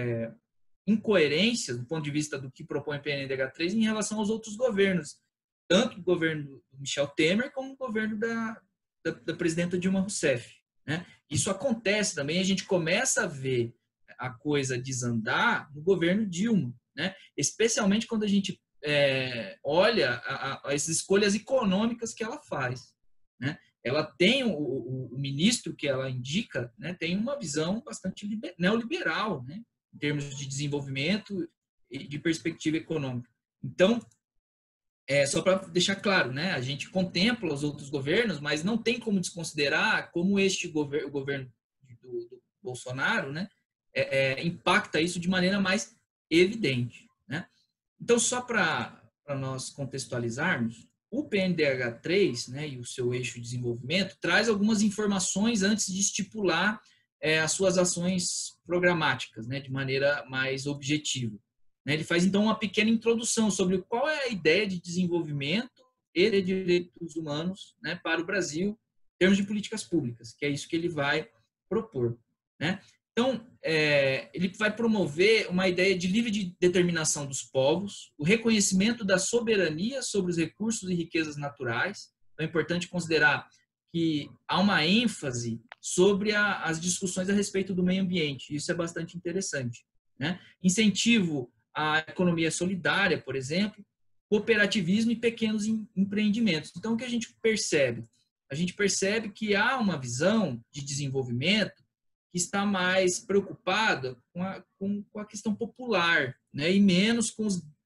incoerências do ponto de vista do que propõe o PNDH3 em relação aos outros governos, tanto o governo do Michel Temer como o governo da presidenta Dilma Rousseff, né? Isso acontece também, a gente começa a ver a coisa desandar no governo Dilma, né? Especialmente quando a gente olha as escolhas econômicas que ela faz, né? Ela tem o ministro que ela indica, né, tem uma visão bastante neoliberal, né, em termos de desenvolvimento e de perspectiva econômica. Então, só para deixar claro, né, a gente contempla os outros governos, mas não tem como desconsiderar como o governo do Bolsonaro, né, impacta isso de maneira mais evidente, né? Então, só para nós contextualizarmos, o PNDH3, né, e o seu eixo de desenvolvimento traz algumas informações antes de estipular as suas ações programáticas, né, de maneira mais objetiva. Né? Ele faz, então, uma pequena introdução sobre qual é a ideia de desenvolvimento e de direitos humanos, né, para o Brasil, em termos de políticas públicas, que é isso que ele vai propor, né? Então, ele vai promover uma ideia de livre determinação dos povos, o reconhecimento da soberania sobre os recursos e riquezas naturais. Então, é importante considerar que há uma ênfase sobre as discussões a respeito do meio ambiente. Isso é bastante interessante, né? Incentivo à economia solidária, por exemplo, cooperativismo e pequenos empreendimentos. Então, o que a gente percebe? A gente percebe que há uma visão de desenvolvimento que está mais preocupada com a questão popular, né? E menos com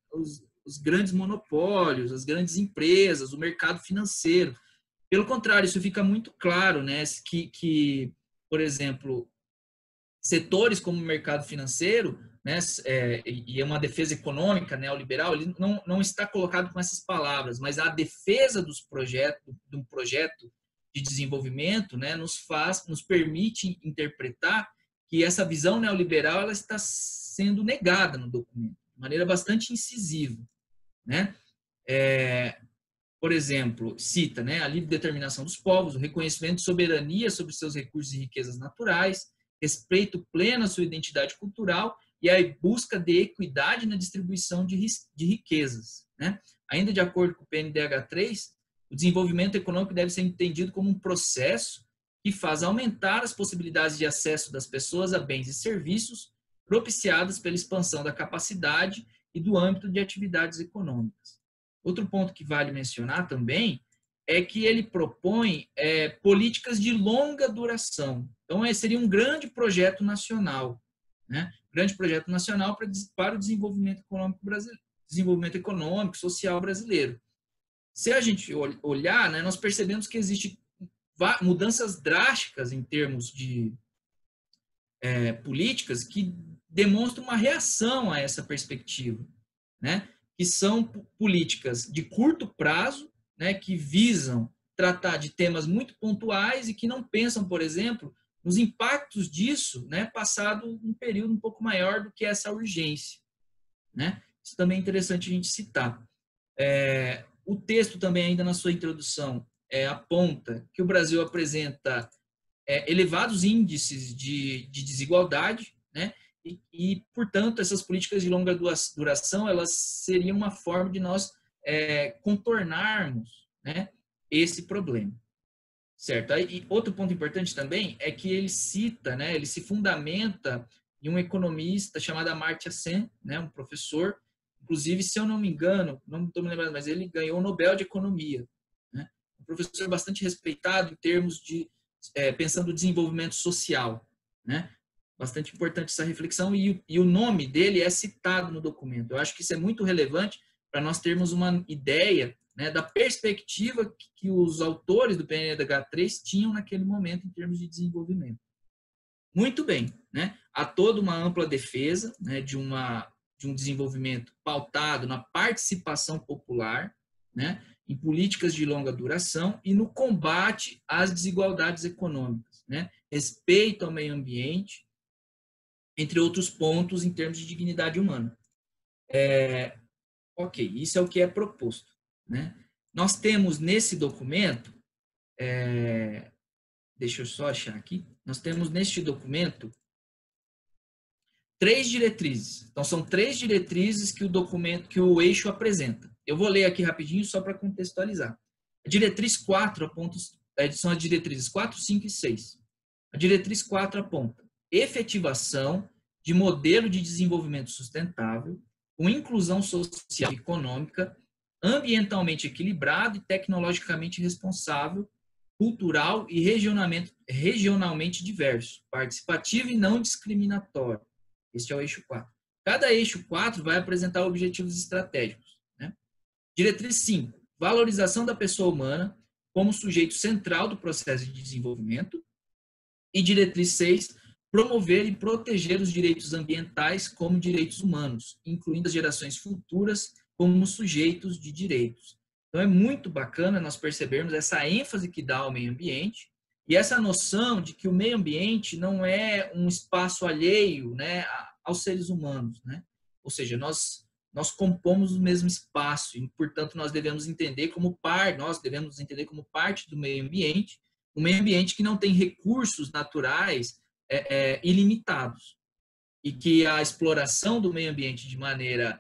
os grandes monopólios, as grandes empresas, o mercado financeiro. Pelo contrário, isso fica muito claro, né? Que por exemplo, setores como o mercado financeiro né, e é uma defesa econômica neoliberal, ele não está colocado com essas palavras, mas a defesa de um projeto de desenvolvimento, né, nos permite interpretar que essa visão neoliberal ela está sendo negada no documento, de maneira bastante incisiva, né? Por exemplo, cita, né, a livre determinação dos povos, o reconhecimento de soberania sobre seus recursos e riquezas naturais, respeito pleno à sua identidade cultural e a busca de equidade na distribuição de riquezas, né? Ainda de acordo com o PNDH3, o desenvolvimento econômico deve ser entendido como um processo que faz aumentar as possibilidades de acesso das pessoas a bens e serviços propiciadas pela expansão da capacidade e do âmbito de atividades econômicas. Outro ponto que vale mencionar também é que ele propõe políticas de longa duração. Então, seria um grande projeto nacional, né? Grande projeto nacional para o desenvolvimento econômico brasileiro, desenvolvimento econômico, social brasileiro. Se a gente olhar, né, nós percebemos que existem mudanças drásticas em termos de políticas que demonstram uma reação a essa perspectiva, né? Que são políticas de curto prazo, né, que visam tratar de temas muito pontuais e que não pensam, por exemplo, nos impactos disso, né, passado um período um pouco maior do que essa urgência, né? Isso também é interessante a gente citar. O texto também, ainda na sua introdução, aponta que o Brasil apresenta elevados índices de desigualdade, né? E, portanto, essas políticas de longa duração, elas seriam uma forma de nós contornarmos, né, esse problema, certo? E outro ponto importante também é que ele cita, né, ele se fundamenta em um economista chamado Amartya Sen, né, um professor, inclusive, se eu não me engano, não estou me lembrando, mas ele ganhou o Nobel de Economia, né? Um professor bastante respeitado em termos de pensando no desenvolvimento social, né? Bastante importante essa reflexão e o nome dele é citado no documento. Eu acho que isso é muito relevante para nós termos uma ideia, né, da perspectiva que os autores do PNDH3 tinham naquele momento em termos de desenvolvimento. Muito bem, né? Há toda uma ampla defesa, né, de um desenvolvimento pautado na participação popular, né, em políticas de longa duração e no combate às desigualdades econômicas, né, respeito ao meio ambiente, entre outros pontos em termos de dignidade humana. Ok, isso é o que é proposto, né? Nós temos nesse documento, deixa eu só achar aqui, nós temos neste documento 3 diretrizes. Então, são 3 diretrizes que o eixo apresenta. Eu vou ler aqui rapidinho só para contextualizar. A diretriz 4 são as diretrizes 4, 5 e 6. A diretriz 4 aponta efetivação de modelo de desenvolvimento sustentável, com inclusão social e econômica, ambientalmente equilibrado e tecnologicamente responsável, cultural e regionalmente diverso, participativo e não discriminatório. Este é o eixo 4. Cada eixo 4 vai apresentar objetivos estratégicos, né? Diretriz 5, valorização da pessoa humana como sujeito central do processo de desenvolvimento. E diretriz 6, promover e proteger os direitos ambientais como direitos humanos, incluindo as gerações futuras como sujeitos de direitos. Então, é muito bacana nós percebermos essa ênfase que dá ao meio ambiente e essa noção de que o meio ambiente não é um espaço alheio, né, aos seres humanos, né? Ou seja, nós compomos o mesmo espaço e, portanto, nós devemos entender como parte do meio ambiente, um meio ambiente que não tem recursos naturais ilimitados e que a exploração do meio ambiente de maneira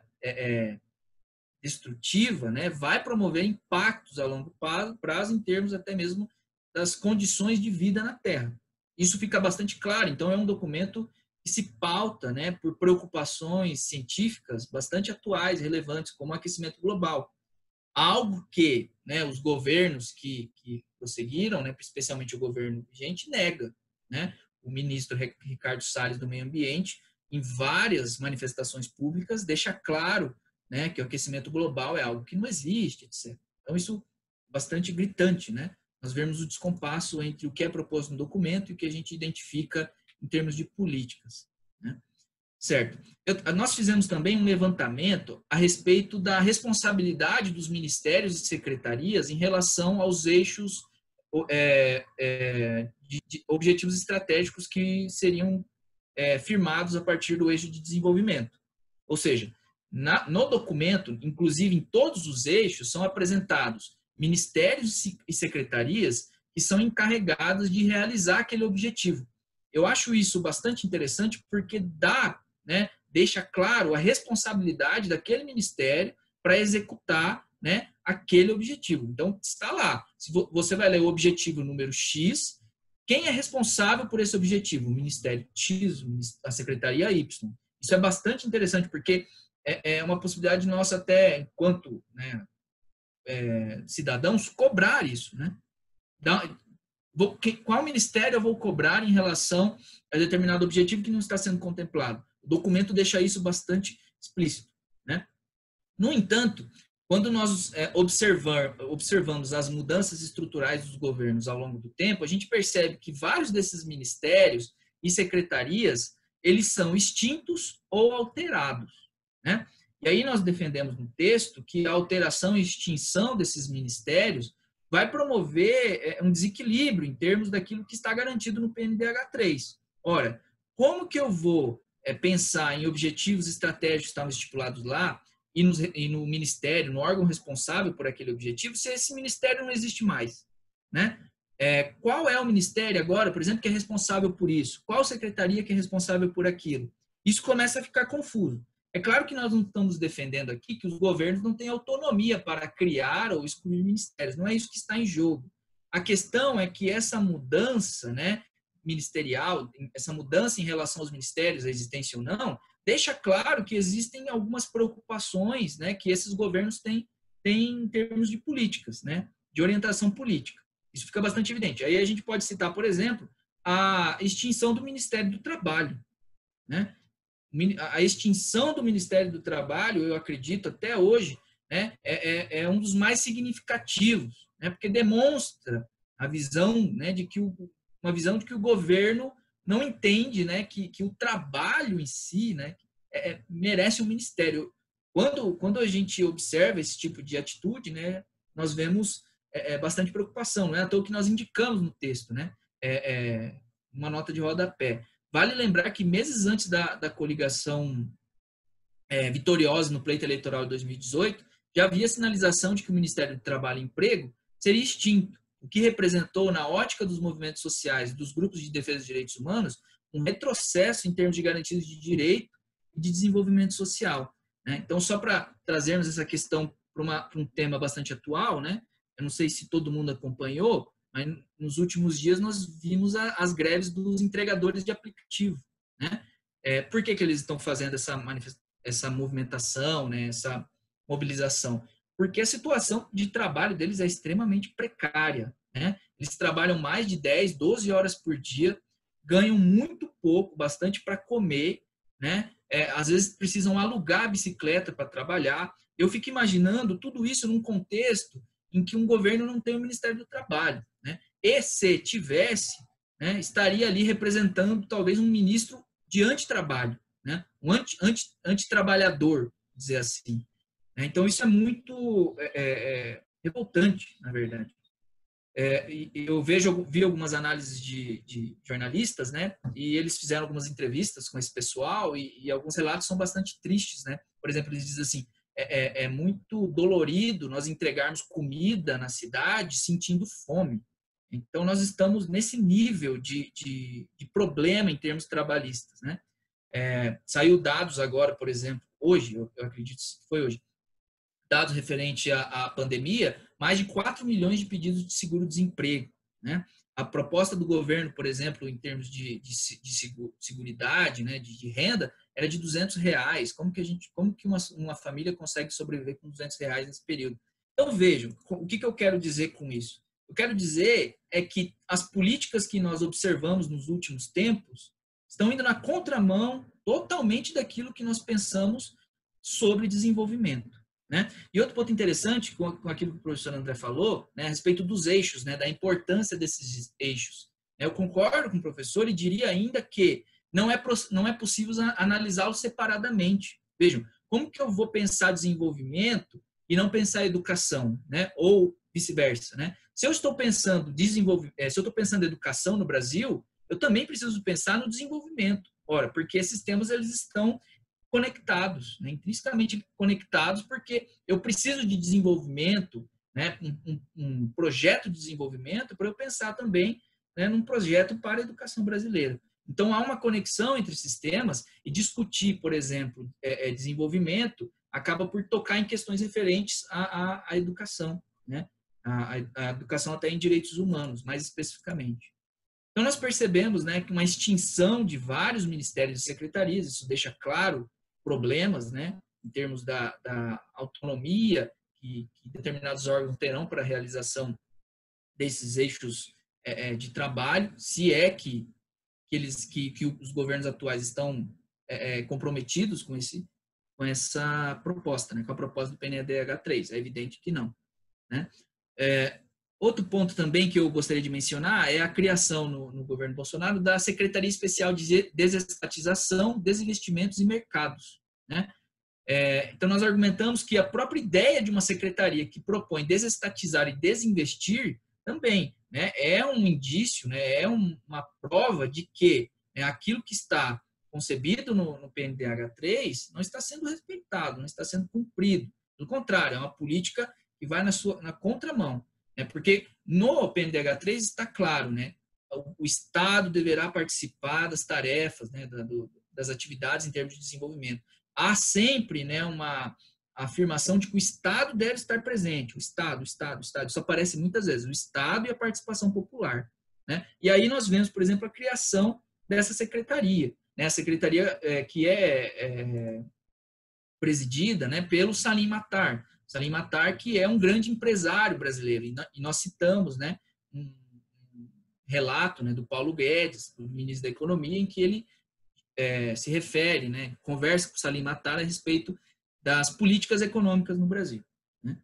destrutiva, né, vai promover impactos a longo prazo em termos até mesmo das condições de vida na Terra. Isso fica bastante claro. Então, é um documento que se pauta, né, por preocupações científicas bastante atuais, relevantes, como o aquecimento global. Algo que, né, os governos que prosseguiram, né, especialmente o governo vigente, nega, né? O ministro Ricardo Salles do Meio Ambiente, em várias manifestações públicas, deixa claro, né, que o aquecimento global é algo que não existe, etc. Então, isso é bastante gritante, né? Nós vemos o descompasso entre o que é proposto no documento e o que a gente identifica em termos de políticas, né? Certo. Nós fizemos também um levantamento a respeito da responsabilidade dos ministérios e secretarias em relação aos eixos de objetivos estratégicos que seriam firmados a partir do eixo de desenvolvimento. Ou seja, no documento, inclusive em todos os eixos, são apresentados ministérios e secretarias que são encarregados de realizar aquele objetivo. Eu acho isso bastante interessante porque deixa claro a responsabilidade daquele ministério para executar, né, aquele objetivo. Então, está lá. Se você vai ler o objetivo número X, quem é responsável por esse objetivo? O Ministério X, a Secretaria Y. Isso é bastante interessante, porque é uma possibilidade nossa até, enquanto, né, cidadãos, cobrar isso. Né? Qual ministério eu vou cobrar em relação a determinado objetivo que não está sendo contemplado? O documento deixa isso bastante explícito. Né? No entanto, quando nós observamos as mudanças estruturais dos governos ao longo do tempo, a gente percebe que vários desses ministérios e secretarias, eles são extintos ou alterados. Né? E aí nós defendemos no texto que a alteração e extinção desses ministérios vai promover um desequilíbrio em termos daquilo que está garantido no PNDH3. Ora, como que eu vou pensar em objetivos estratégicos que estavam estipulados lá e no ministério, no órgão responsável por aquele objetivo, se esse ministério não existe mais? Né? Qual é o ministério agora, por exemplo, que é responsável por isso? Qual secretaria que é responsável por aquilo? Isso começa a ficar confuso. É claro que nós não estamos defendendo aqui que os governos não têm autonomia para criar ou excluir ministérios. Não é isso que está em jogo. A questão é que essa mudança, né, ministerial, essa mudança em relação aos ministérios, a existência ou não, deixa claro que existem algumas preocupações, né, que esses governos têm em termos de políticas, né, de orientação política. Isso fica bastante evidente. Aí a gente pode citar, por exemplo, a extinção do Ministério do Trabalho. Né? A extinção do Ministério do Trabalho, eu acredito, até hoje, né, é um dos mais significativos, né, porque demonstra a visão, né, uma visão de que o governo não entende, né, que o trabalho em si, né, merece um ministério. Quando a gente observa esse tipo de atitude, né, nós vemos bastante preocupação. Não é à toa que nós indicamos no texto, né, uma nota de rodapé. Vale lembrar que meses antes da coligação vitoriosa no pleito eleitoral de 2018, já havia sinalização de que o Ministério do Trabalho e Emprego seria extinto, o que representou, na ótica dos movimentos sociais e dos grupos de defesa dos direitos humanos, um retrocesso em termos de garantias de direito e de desenvolvimento social. Né? Então, só para trazermos essa questão para um tema bastante atual, né? Eu não sei se todo mundo acompanhou, mas nos últimos dias nós vimos as greves dos entregadores de aplicativo. Né? Por que eles estão fazendo essa movimentação, né? Essa mobilização? Porque a situação de trabalho deles é extremamente precária. Né? Eles trabalham mais de 10, 12 horas por dia, ganham muito pouco, bastante para comer, né? Às vezes precisam alugar a bicicleta para trabalhar. Eu fico imaginando tudo isso num contexto em que um governo não tem o Ministério do Trabalho. Né? E se tivesse, né, estaria ali representando talvez um ministro de antitrabalho, né? Um antitrabalhador, dizer assim. Então, isso é muito revoltante, na verdade. Eu vi algumas análises de jornalistas, né? E eles fizeram algumas entrevistas com esse pessoal e alguns relatos são bastante tristes, né? Por exemplo, eles dizem assim, é muito dolorido nós entregarmos comida na cidade sentindo fome. Então, nós estamos nesse nível de problema em termos trabalhistas, né? Saiu dados agora, por exemplo, hoje, eu acredito que foi hoje, dados referente à pandemia, mais de 4 milhões de pedidos de seguro-desemprego. Né? A proposta do governo, por exemplo, em termos de seguridade, né, de renda, era de R$200. Como que uma família consegue sobreviver com R$200 nesse período? Então, vejam, o que eu quero dizer com isso? Eu quero dizer que as políticas que nós observamos nos últimos tempos estão indo na contramão totalmente daquilo que nós pensamos sobre desenvolvimento. Né? E outro ponto interessante, com aquilo que o professor André falou, né, a respeito dos eixos, né, da importância desses eixos. Eu concordo com o professor e diria ainda que não é possível analisá-los separadamente. Vejam, como que eu vou pensar desenvolvimento e não pensar educação, né? Ou vice-versa, né? Se eu estou pensando educação no Brasil, eu também preciso pensar no desenvolvimento. Ora, porque esses temas eles estão conectados, né? Intrinsecamente conectados, porque eu preciso de desenvolvimento, né? Um projeto de desenvolvimento para eu pensar também, né, num projeto para a educação brasileira. Então, há uma conexão entre esses temas e discutir, por exemplo, desenvolvimento acaba por tocar em questões referentes à educação, né? A educação até em direitos humanos, mais especificamente. Então, nós percebemos, né, que uma extinção de vários ministérios e secretarias, isso deixa claro problemas, né, em termos da autonomia que determinados órgãos terão para a realização desses eixos de trabalho, se é que os governos atuais estão comprometidos com essa proposta, né, com a proposta do PNDH 3. É evidente que não, né? Outro ponto também que eu gostaria de mencionar é a criação no governo Bolsonaro da Secretaria Especial de Desestatização, Desinvestimentos e Mercados, né? Então, nós argumentamos que a própria ideia de uma secretaria que propõe desestatizar e desinvestir também, né, é um indício, né, é uma prova de que, né, aquilo que está concebido no PNDH 3 não está sendo respeitado, não está sendo cumprido. Pelo contrário, é uma política que vai na contramão, né, porque no PNDH 3 está claro, né, o Estado deverá participar das tarefas, né, das atividades em termos de desenvolvimento. Há sempre, né, uma afirmação de que o Estado deve estar presente. O Estado. Isso aparece muitas vezes. O Estado e a participação popular, né? E aí nós vemos, por exemplo, a criação dessa secretaria, né? A secretaria que é presidida, né, pelo Salim Matar. Salim Matar, que é um grande empresário brasileiro. E nós citamos, né, um relato, né, do Paulo Guedes, do ministro da Economia, em que ele se refere, né, conversa com o Salim Matar a respeito das políticas econômicas no Brasil, né?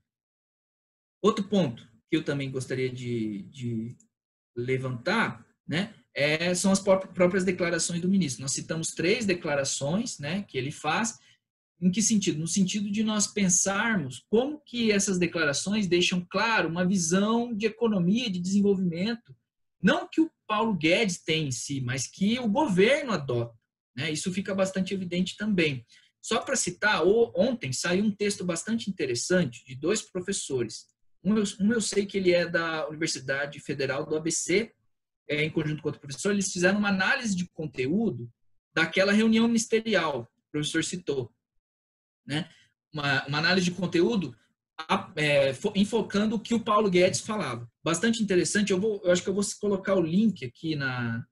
Outro ponto que eu também gostaria de levantar, né, são as próprias declarações do ministro. Nós citamos 3 declarações, né, que ele faz. Em que sentido? No sentido de nós pensarmos como que essas declarações deixam claro uma visão de economia, de desenvolvimento, não que o Paulo Guedes tem em si, mas que o governo adota, né? Isso fica bastante evidente também. Só para citar, ontem saiu um texto bastante interessante de 2 professores. Um eu sei que ele é da Universidade Federal do ABC, em conjunto com outro professor, eles fizeram uma análise de conteúdo daquela reunião ministerial que o professor citou, né? Uma análise de conteúdo enfocando o que o Paulo Guedes falava. Bastante interessante. Eu acho que eu vou colocar o link aqui na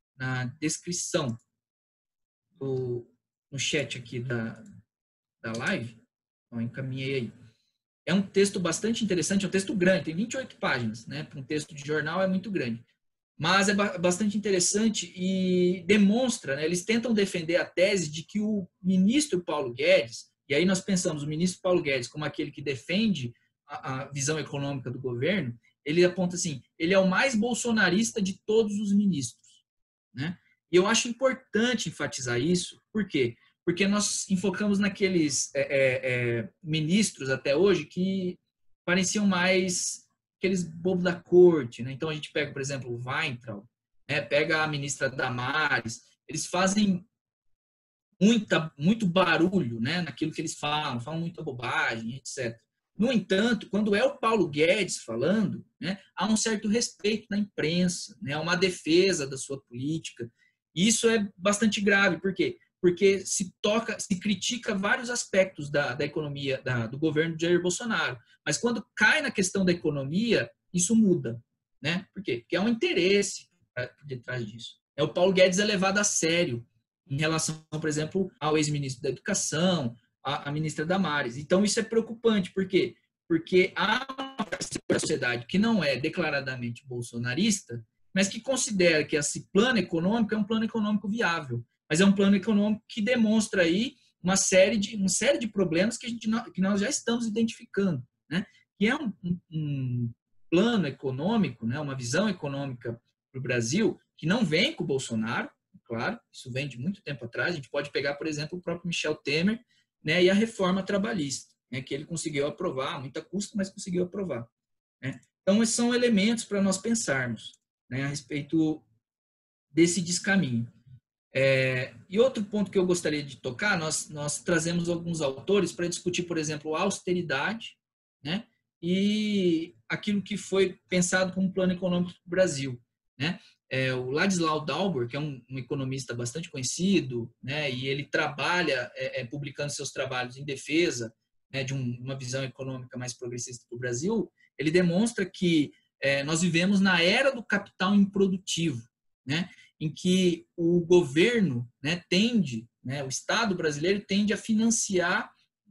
descrição no chat aqui da live. Então, encaminhei aí. É um texto bastante interessante, é um texto grande, tem 28 páginas, né? Para um texto de jornal é muito grande. Mas é bastante interessante e demonstra, né? Eles tentam defender a tese de que o ministro Paulo Guedes, e aí nós pensamos o ministro Paulo Guedes como aquele que defende a visão econômica do governo, ele aponta assim, ele é o mais bolsonarista de todos os ministros, né? E eu acho importante enfatizar isso, por quê? Porque nós enfocamos naqueles ministros até hoje que pareciam mais aqueles bobos da corte, né? Então a gente pega, por exemplo, o Weintraub, né? Pega a ministra Damares, eles fazem muito barulho, né? Naquilo que eles falam muita bobagem, etc. No entanto, quando é o Paulo Guedes falando, né, há um certo respeito da imprensa, né, uma defesa da sua política. E isso é bastante grave, por quê? Porque se critica vários aspectos da economia do governo de Jair Bolsonaro. Mas quando cai na questão da economia, isso muda, né? Por quê? Porque há um interesse por detrás disso. O Paulo Guedes é levado a sério em relação, por exemplo, ao ex-ministro da Educação, a ministra Damares. Então, isso é preocupante. Por quê? Porque há uma parte da sociedade que não é declaradamente bolsonarista, mas que considera que esse plano econômico é um plano econômico viável. Mas é um plano econômico que demonstra aí uma série de problemas que nós já estamos identificando, né? Que é um plano econômico, né? Uma visão econômica para o Brasil que não vem com o Bolsonaro, claro, isso vem de muito tempo atrás. A gente pode pegar, por exemplo, o próprio Michel Temer, né, e a reforma trabalhista, né, que ele conseguiu aprovar, a muita custa, mas conseguiu aprovar, né? Então, esses são elementos para nós pensarmos, né, a respeito desse descaminho. E outro ponto que eu gostaria de tocar, nós trazemos alguns autores para discutir, por exemplo, a austeridade, né, e aquilo que foi pensado como plano econômico do Brasil, né? O Ladislau Dauber, que é um economista bastante conhecido, né, e ele trabalha publicando seus trabalhos em defesa, né, de uma visão econômica mais progressista do Brasil. Ele demonstra que nós vivemos na era do capital improdutivo, né, em que o governo, né, tende, né, o Estado brasileiro tende a financiar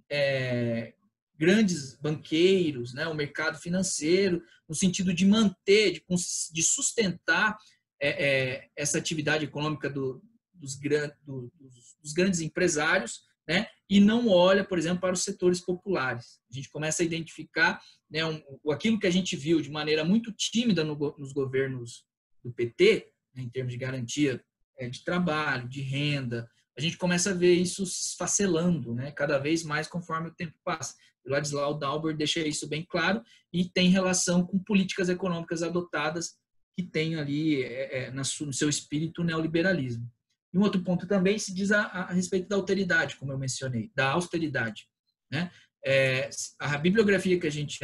grandes banqueiros, né, o mercado financeiro, no sentido de manter, de sustentar essa atividade econômica dos grandes empresários, né, e não olha, por exemplo, para os setores populares. A gente começa a identificar, né, aquilo que a gente viu de maneira muito tímida nos governos do PT, em termos de garantia de trabalho, de renda. A gente começa a ver isso se esfacelando, né, cada vez mais conforme o tempo passa. O Ladislau Dauber deixa isso bem claro e tem relação com políticas econômicas adotadas que tem ali no seu espírito o neoliberalismo. E um outro ponto também se diz a respeito da alteridade, como eu mencionei, da austeridade, né? A bibliografia que a gente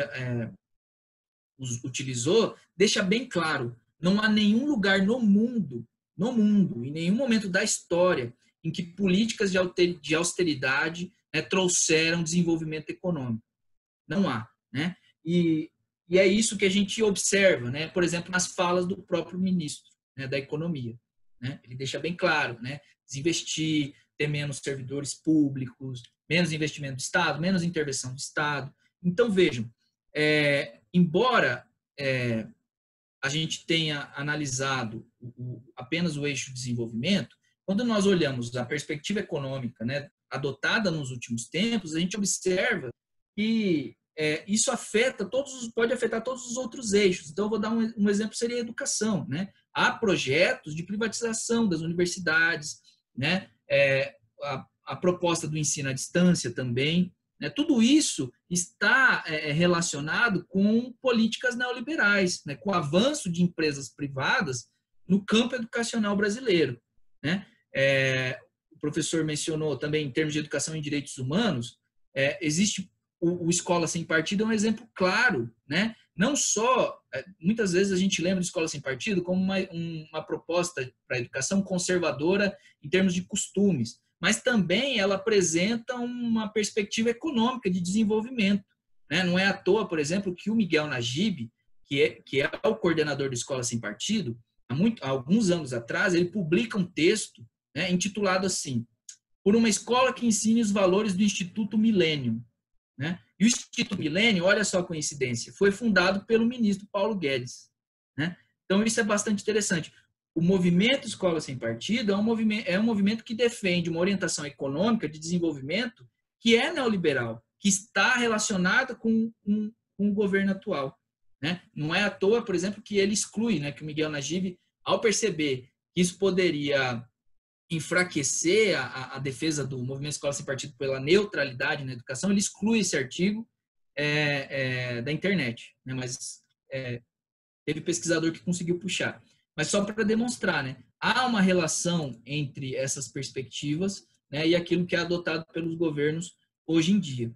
utilizou deixa bem claro: não há nenhum lugar no mundo, em nenhum momento da história, em que políticas de austeridade, né, trouxeram desenvolvimento econômico. Não há, né? E é isso que a gente observa, né? Por exemplo, nas falas do próprio ministro, né, da Economia, né? Ele deixa bem claro, né? Desinvestir, ter menos servidores públicos, menos investimento do Estado, menos intervenção do Estado. Então, vejam, embora a gente tenha analisado apenas o eixo desenvolvimento, quando nós olhamos a perspectiva econômica, né, adotada nos últimos tempos, a gente observa que isso pode afetar todos os outros eixos. Então, eu vou dar um exemplo, seria a educação, né? Há projetos de privatização das universidades, né? A proposta do ensino à distância também, né? Tudo isso está relacionado com políticas neoliberais, né? Com o avanço de empresas privadas no campo educacional brasileiro, né? O professor mencionou também, em termos de educação em direitos humanos, existe o Escola Sem Partido, é um exemplo claro, né? Não só, muitas vezes a gente lembra de Escola Sem Partido como uma proposta para a educação conservadora em termos de costumes, mas também ela apresenta uma perspectiva econômica de desenvolvimento, né? Não é à toa, por exemplo, que o Miguel Najib, que é o coordenador da Escola Sem Partido, há alguns anos atrás, ele publica um texto, né, intitulado assim: Por uma escola que ensine os valores do Instituto Millennium, né? E o Instituto Millennium, olha só a coincidência, foi fundado pelo ministro Paulo Guedes, né? Então, isso é bastante interessante. O movimento Escola Sem Partido é um movimento que defende uma orientação econômica de desenvolvimento que é neoliberal, que está relacionada com o governo atual, né? Não é à toa, por exemplo, que ele exclui, né, que o Miguel Najib, ao perceber que isso poderia enfraquecer a defesa do movimento Escola Sem Partido pela neutralidade na educação, ele exclui esse artigo da internet, né? Mas teve pesquisador que conseguiu puxar. Mas só para demonstrar, né? Há uma relação entre essas perspectivas, né, e aquilo que é adotado pelos governos hoje em dia.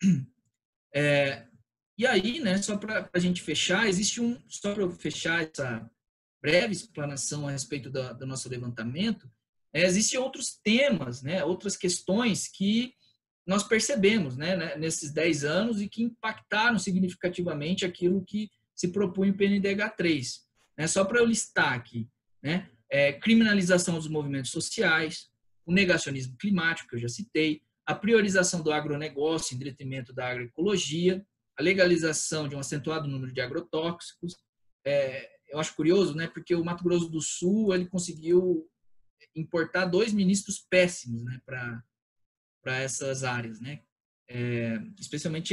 E aí, né, só para a gente fechar, só para eu fechar essa breve explanação a respeito do nosso levantamento, existem outros temas, né, outras questões que nós percebemos, né, nesses 10 anos e que impactaram significativamente aquilo que se propunha o PNDH3. Né? Só para eu listar aqui, né, criminalização dos movimentos sociais, o negacionismo climático, que eu já citei, a priorização do agronegócio em detrimento da agroecologia, a legalização de um acentuado número de agrotóxicos. Eu acho curioso, né, porque o Mato Grosso do Sul ele conseguiu importar 2 ministros péssimos, né, para essas áreas, né, especialmente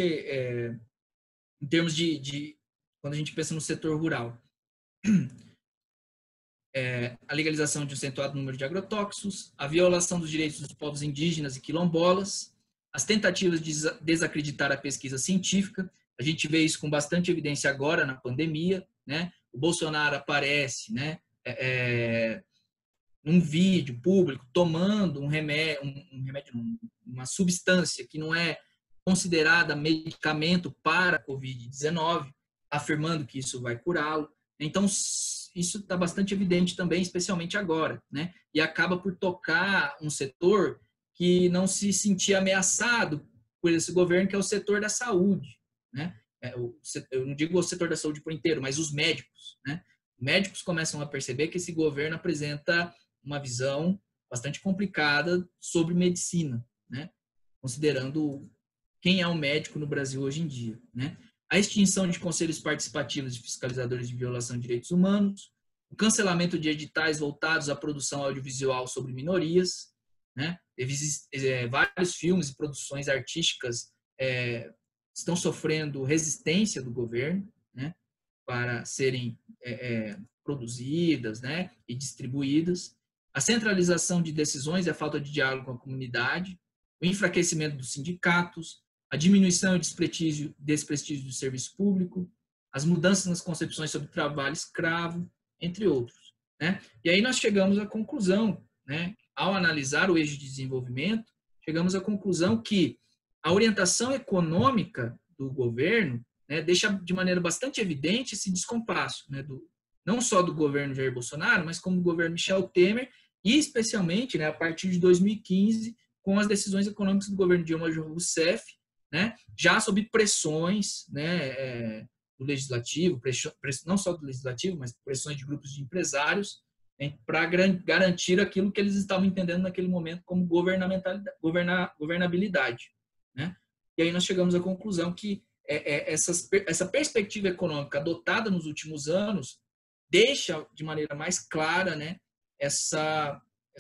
em termos de quando a gente pensa no setor rural. a legalização de um acentuado número de agrotóxicos, a violação dos direitos dos povos indígenas e quilombolas, as tentativas de desacreditar a pesquisa científica. A gente vê isso com bastante evidência agora na pandemia, né? O Bolsonaro aparece, né, num vídeo público tomando um remédio, uma substância que não é considerada medicamento para a Covid-19, afirmando que isso vai curá-lo. Então, isso está bastante evidente também, especialmente agora, né? E acaba por tocar um setor que não se sentia ameaçado por esse governo, que é o setor da saúde, né? Eu não digo o setor da saúde por inteiro, mas os médicos, né? Médicos começam a perceber que esse governo apresenta uma visão bastante complicada sobre medicina, né? Considerando quem é o médico no Brasil hoje em dia, né? A extinção de conselhos participativos de fiscalizadores de violação de direitos humanos, o cancelamento de editais voltados à produção audiovisual sobre minorias, né? Vários filmes e produções artísticas estão sofrendo resistência do governo, né? Para serem produzidas, né? E distribuídas. A centralização de decisões e a falta de diálogo com a comunidade, o enfraquecimento dos sindicatos, a diminuição e desprestígio do serviço público, as mudanças nas concepções sobre trabalho escravo, entre outros, né? E aí nós chegamos à conclusão, né? Ao analisar o eixo de desenvolvimento, chegamos à conclusão que a orientação econômica do governo, né, deixa de maneira bastante evidente esse descompasso, né, não só do governo Jair Bolsonaro, mas como do governo Michel Temer, e especialmente, né, a partir de 2015, com as decisões econômicas do governo Dilma Rousseff, né, já sob pressões, né, do legislativo, não só do legislativo, mas pressões de grupos de empresários, né, para garantir aquilo que eles estavam entendendo naquele momento como governabilidade, né? E aí nós chegamos à conclusão que essa perspectiva econômica adotada nos últimos anos deixa de maneira mais clara, né, essa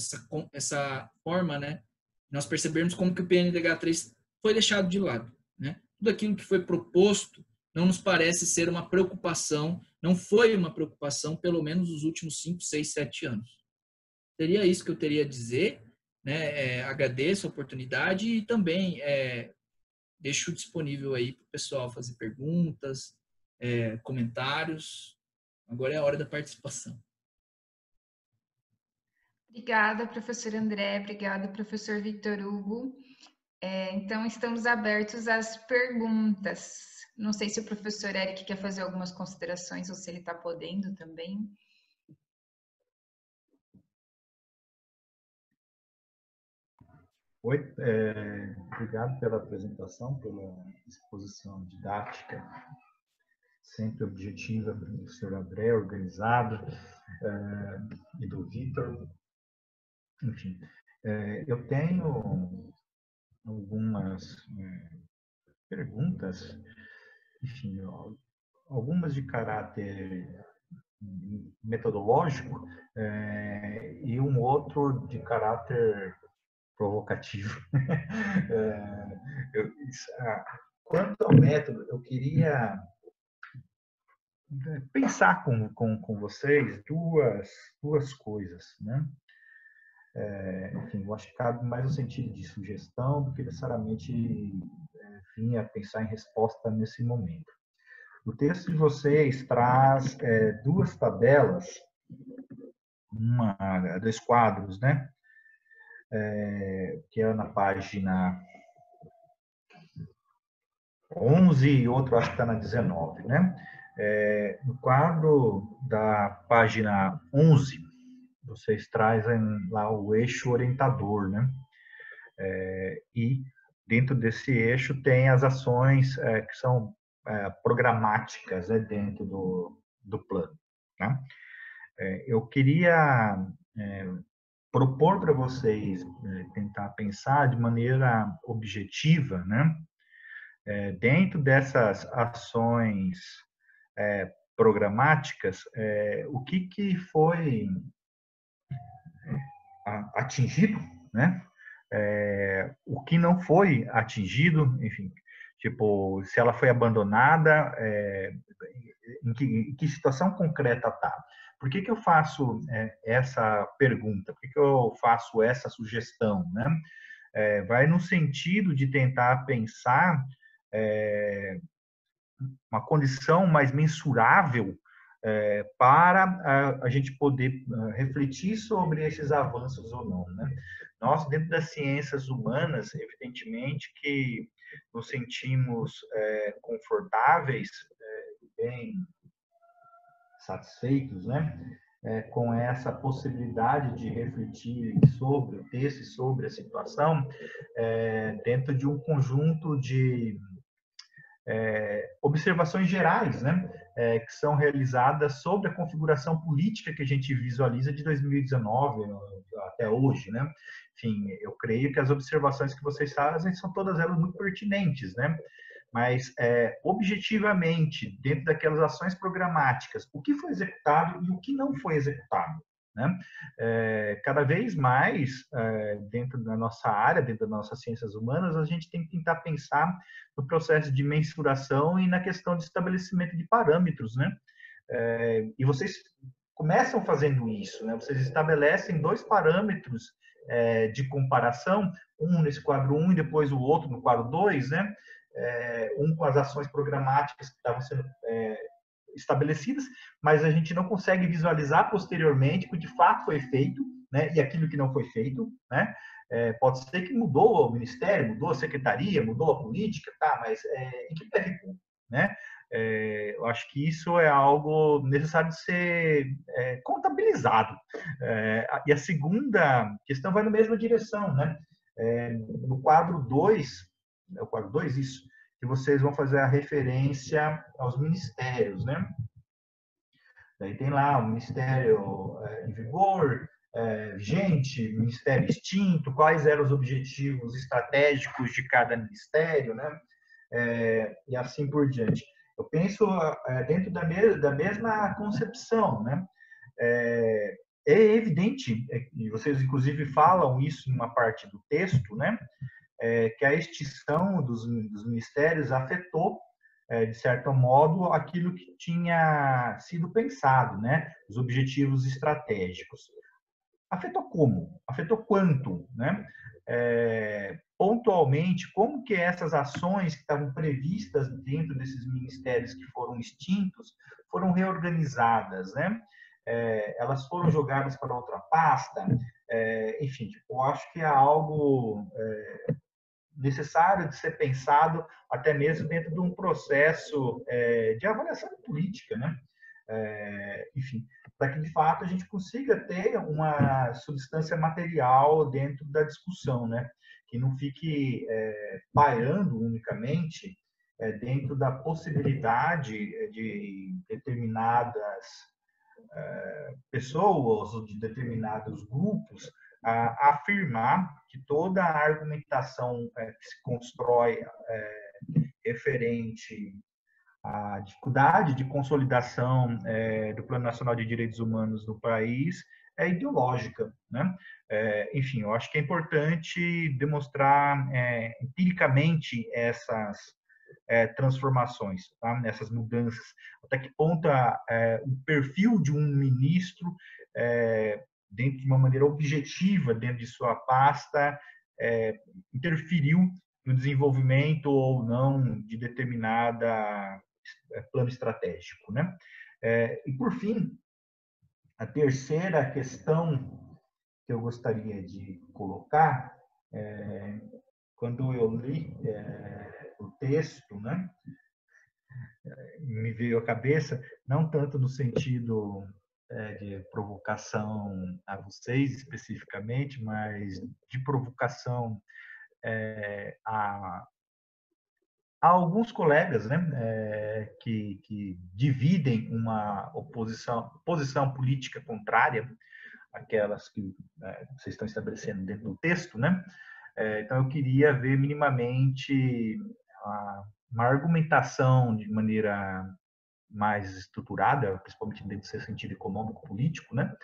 forma, né, nós percebermos como que o PNDH3 foi deixado de lado, né? Tudo aquilo que foi proposto não nos parece ser uma preocupação, não foi uma preocupação, pelo menos nos últimos 5, 6, 7 anos. Seria isso que eu teria a dizer, né? Agradeço a oportunidade e também deixo disponível aí para o pessoal fazer perguntas, comentários. Agora é a hora da participação. Obrigada, professor André. Obrigada, professor Victor Hugo. Então, estamos abertos às perguntas. Não sei se o professor Eric quer fazer algumas considerações ou se ele está podendo também. Oi, obrigado pela apresentação, pela exposição didática, sempre objetiva do professor André, organizado, e do Victor. Enfim, eu tenho algumas perguntas, enfim, algumas de caráter metodológico e um outro de caráter provocativo. Quanto ao método, eu queria pensar com vocês duas coisas, né? Enfim, eu acho que cabe mais no sentido de sugestão do que necessariamente vir a pensar em resposta nesse momento. O texto de vocês traz duas tabelas, dois quadros, né? Que é na página 11 e outro acho que está na 19, né? No quadro da página 11, vocês trazem lá o eixo orientador, né? E dentro desse eixo tem as ações que são programáticas, né, dentro do plano, né? Eu queria propor para vocês tentar pensar de maneira objetiva, né? Dentro dessas ações programáticas, o que foi atingido, né? O que não foi atingido, enfim, tipo, se ela foi abandonada, em que situação concreta está. Por que eu faço essa pergunta? Por que eu faço essa sugestão, né? Vai no sentido de tentar pensar uma condição mais mensurável para a gente poder refletir sobre esses avanços ou não, né? Nós, dentro das ciências humanas, evidentemente que nos sentimos confortáveis, bem satisfeitos, né? Com essa possibilidade de refletir sobre o texto e sobre a situação, dentro de um conjunto de observações gerais, né, que são realizadas sobre a configuração política que a gente visualiza de 2019 até hoje, né? Enfim, eu creio que as observações que vocês fazem são todas elas muito pertinentes, né? Mas, objetivamente, dentro daquelas ações programáticas, o que foi executado e o que não foi executado, né? Cada vez mais, dentro da nossa área, dentro das nossas ciências humanas, a gente tem que tentar pensar no processo de mensuração e na questão de estabelecimento de parâmetros, né? E vocês começam fazendo isso, né? Vocês estabelecem 2 parâmetros de comparação, um nesse quadro 1 e depois o outro no quadro 2, né? Um com as ações programáticas que estavam sendo estabelecidas, mas a gente não consegue visualizar posteriormente o que de fato foi feito, né, e aquilo que não foi feito, né? Pode ser que mudou o ministério, mudou a secretaria, mudou a política, tá? Mas em que pé ficou, né? Eu acho que isso é algo necessário de ser contabilizado. E a segunda questão vai na mesma direção, né? No quadro 2, é o quadro 2, isso, que vocês vão fazer a referência aos ministérios, né? Daí tem lá o ministério em vigor, vigente, ministério extinto, quais eram os objetivos estratégicos de cada ministério, né? E assim por diante. Eu penso dentro da mesma concepção, né? É evidente, e vocês inclusive falam isso em uma parte do texto, né? Que a extinção dos ministérios afetou, de certo modo, aquilo que tinha sido pensado, né? Os objetivos estratégicos. Afetou como? Afetou quanto, né? Pontualmente, como que essas ações que estavam previstas dentro desses ministérios que foram extintos foram reorganizadas, né? Elas foram jogadas para outra pasta, enfim, eu acho que é algo necessário de ser pensado até mesmo dentro de um processo de avaliação política, né? Enfim, para que de fato a gente consiga ter uma substância material dentro da discussão, né? Que não fique pairando unicamente dentro da possibilidade de determinadas pessoas ou de determinados grupos a afirmar que toda a argumentação que se constrói referente à dificuldade de consolidação do Plano Nacional de Direitos Humanos no país é ideológica, né? Enfim, eu acho que é importante demonstrar empiricamente essas transformações, tá? Nessas mudanças. Até que ponto o perfil de um ministro, dentro de uma maneira objetiva, dentro de sua pasta, interferiu no desenvolvimento ou não de determinada plano estratégico, né? E, por fim, a terceira questão que eu gostaria de colocar, quando eu li o texto, né, me veio à cabeça, não tanto no sentido de provocação a vocês especificamente, mas de provocação a alguns colegas, né, que dividem uma posição política contrária àquelas que vocês estão estabelecendo dentro do texto, né? Então, eu queria ver minimamente uma argumentação de maneira mais estruturada, principalmente dentro do seu sentido econômico-político, né?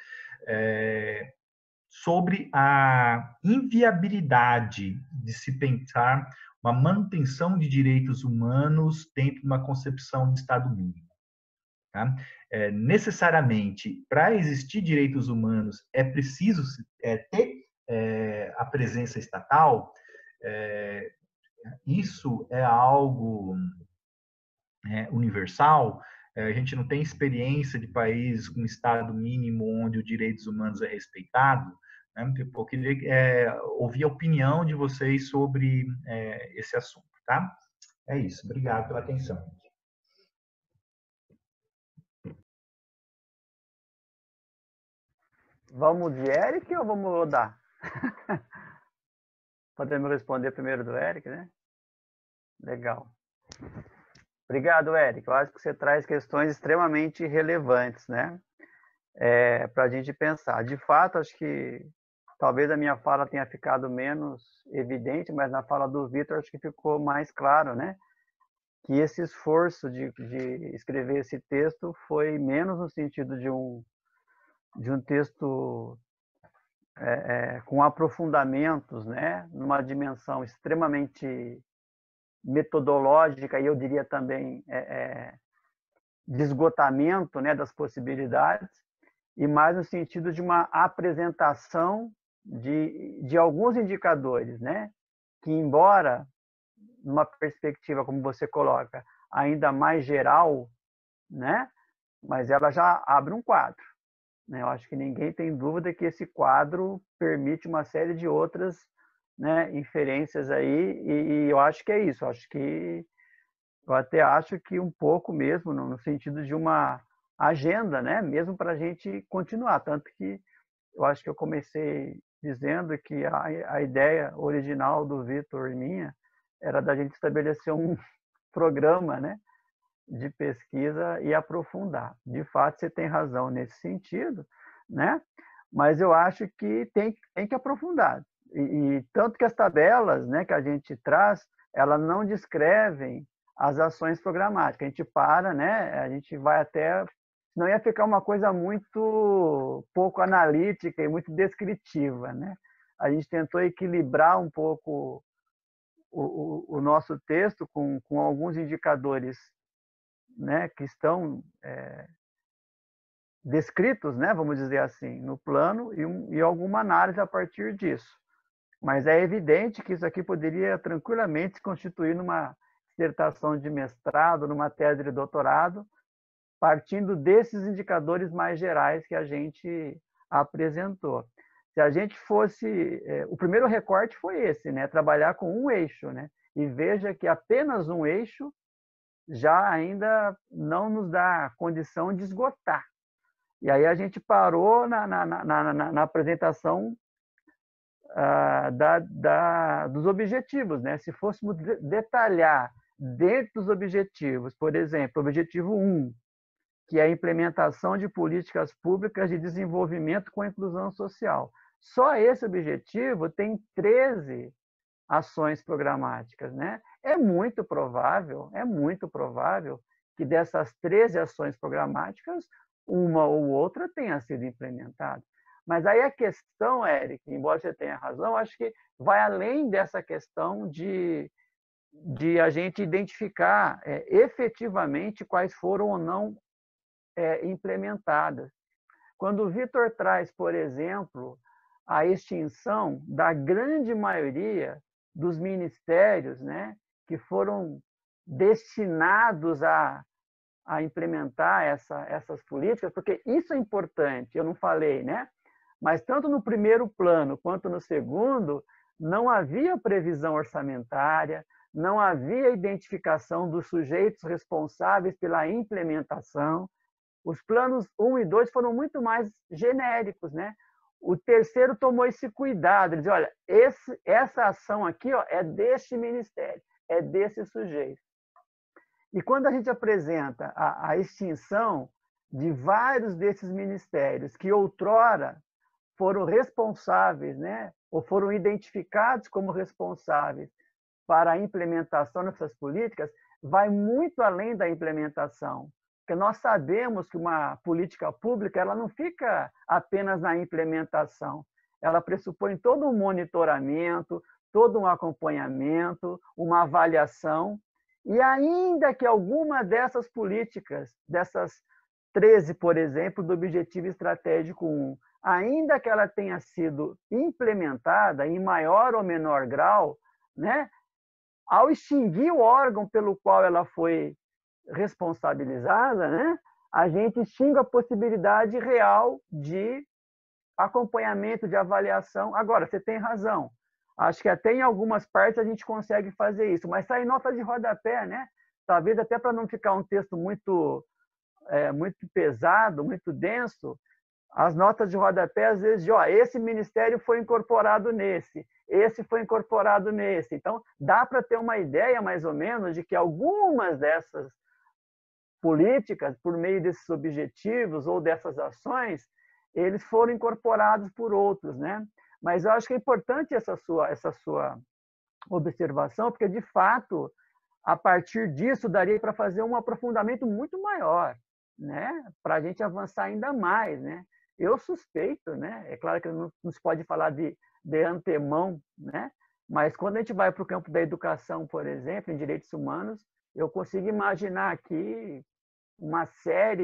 Sobre a inviabilidade de se pensar uma manutenção de direitos humanos dentro de uma concepção de Estado mínimo. Tá? Necessariamente, para existir direitos humanos, é preciso ter a presença estatal. Isso é algo universal. A gente não tem experiência de países com Estado mínimo onde os direitos humanos é respeitado. Né? Eu queria ouvir a opinião de vocês sobre esse assunto. Tá? É isso. Obrigado pela atenção. Vamos de Eric ou vamos rodar? Podemos responder primeiro do Eric, né? Legal. Obrigado, Eric. Eu acho que você traz questões extremamente relevantes, né? Para a gente pensar. De fato, acho que talvez a minha fala tenha ficado menos evidente, mas na fala do Vitor acho que ficou mais claro, né? Que esse esforço de escrever esse texto foi menos no sentido de um texto com aprofundamentos, né? Numa dimensão extremamente metodológica e eu diria também de esgotamento, né, das possibilidades, e mais no sentido de uma apresentação de alguns indicadores, né, que embora numa perspectiva, como você coloca, ainda mais geral, né, mas ela já abre um quadro. Né? Eu acho que ninguém tem dúvida que esse quadro permite uma série de outras, né, inferências aí, e eu acho que é isso. Eu até acho que um pouco mesmo no sentido de uma agenda, né, mesmo para a gente continuar. Tanto que eu acho que eu comecei dizendo que a ideia original do Vitor e minha era da gente estabelecer um programa, né, de pesquisa e aprofundar. De fato, você tem razão nesse sentido, né? Mas eu acho que tem que aprofundar. E tanto que as tabelas, né, que a gente traz, elas não descrevem as ações programáticas. A gente para, né? A gente vai até... Senão ia ficar uma coisa muito pouco analítica e muito descritiva, né? A gente tentou equilibrar um pouco o nosso texto com alguns indicadores, né, que estão descritos, né, vamos dizer assim, no plano e alguma análise a partir disso. Mas é evidente que isso aqui poderia tranquilamente se constituir numa dissertação de mestrado, numa tese de doutorado, partindo desses indicadores mais gerais que a gente apresentou. Se a gente fosse... o primeiro recorte foi esse, né, trabalhar com um eixo, né, e veja que apenas um eixo já ainda não nos dá condição de esgotar. E aí a gente parou na apresentação dos objetivos, né? Se fôssemos detalhar dentro dos objetivos, por exemplo, objetivo 1, que é a implementação de políticas públicas de desenvolvimento com inclusão social. Só esse objetivo tem 13 ações programáticas, né? É muito provável que dessas 13 ações programáticas, uma ou outra tenha sido implementada. Mas aí a questão, Eric, embora você tenha razão, acho que vai além dessa questão de a gente identificar efetivamente quais foram ou não implementadas. Quando o Vitor traz, por exemplo, a extinção da grande maioria dos ministérios, né, que foram destinados a implementar essas políticas, porque isso é importante, eu não falei, né? Mas tanto no primeiro plano quanto no segundo, não havia previsão orçamentária, não havia identificação dos sujeitos responsáveis pela implementação. Os planos 1 e 2 foram muito mais genéricos, né? O terceiro tomou esse cuidado, ele diz, olha, essa ação aqui, ó, é deste ministério, é desse sujeito. E quando a gente apresenta a extinção de vários desses ministérios que outrora foram responsáveis, né, ou foram identificados como responsáveis para a implementação dessas políticas, vai muito além da implementação. Porque nós sabemos que uma política pública ela não fica apenas na implementação, ela pressupõe todo um monitoramento, todo um acompanhamento, uma avaliação, e ainda que alguma dessas políticas, dessas 13, por exemplo, do Objetivo Estratégico 1, ainda que ela tenha sido implementada em maior ou menor grau, né, ao extinguir o órgão pelo qual ela foi responsabilizada, né, a gente extingue a possibilidade real de acompanhamento, de avaliação. Agora, você tem razão. Acho que até em algumas partes a gente consegue fazer isso, mas sai nota de rodapé, né? Talvez até para não ficar um texto muito pesado, muito denso, as notas de rodapé, às vezes, esse ministério foi incorporado nesse, esse foi incorporado nesse. Então, dá para ter uma ideia, mais ou menos, de que algumas dessas políticas, por meio desses objetivos ou dessas ações, eles foram incorporados por outros, né? Mas eu acho que é importante essa sua observação, porque, de fato, a partir disso, daria para fazer um aprofundamento muito maior, né? Para a gente avançar ainda mais, né? Eu suspeito, né? É claro que não se pode falar de antemão, né? Mas quando a gente vai para o campo da educação, por exemplo, em direitos humanos, eu consigo imaginar aqui uma série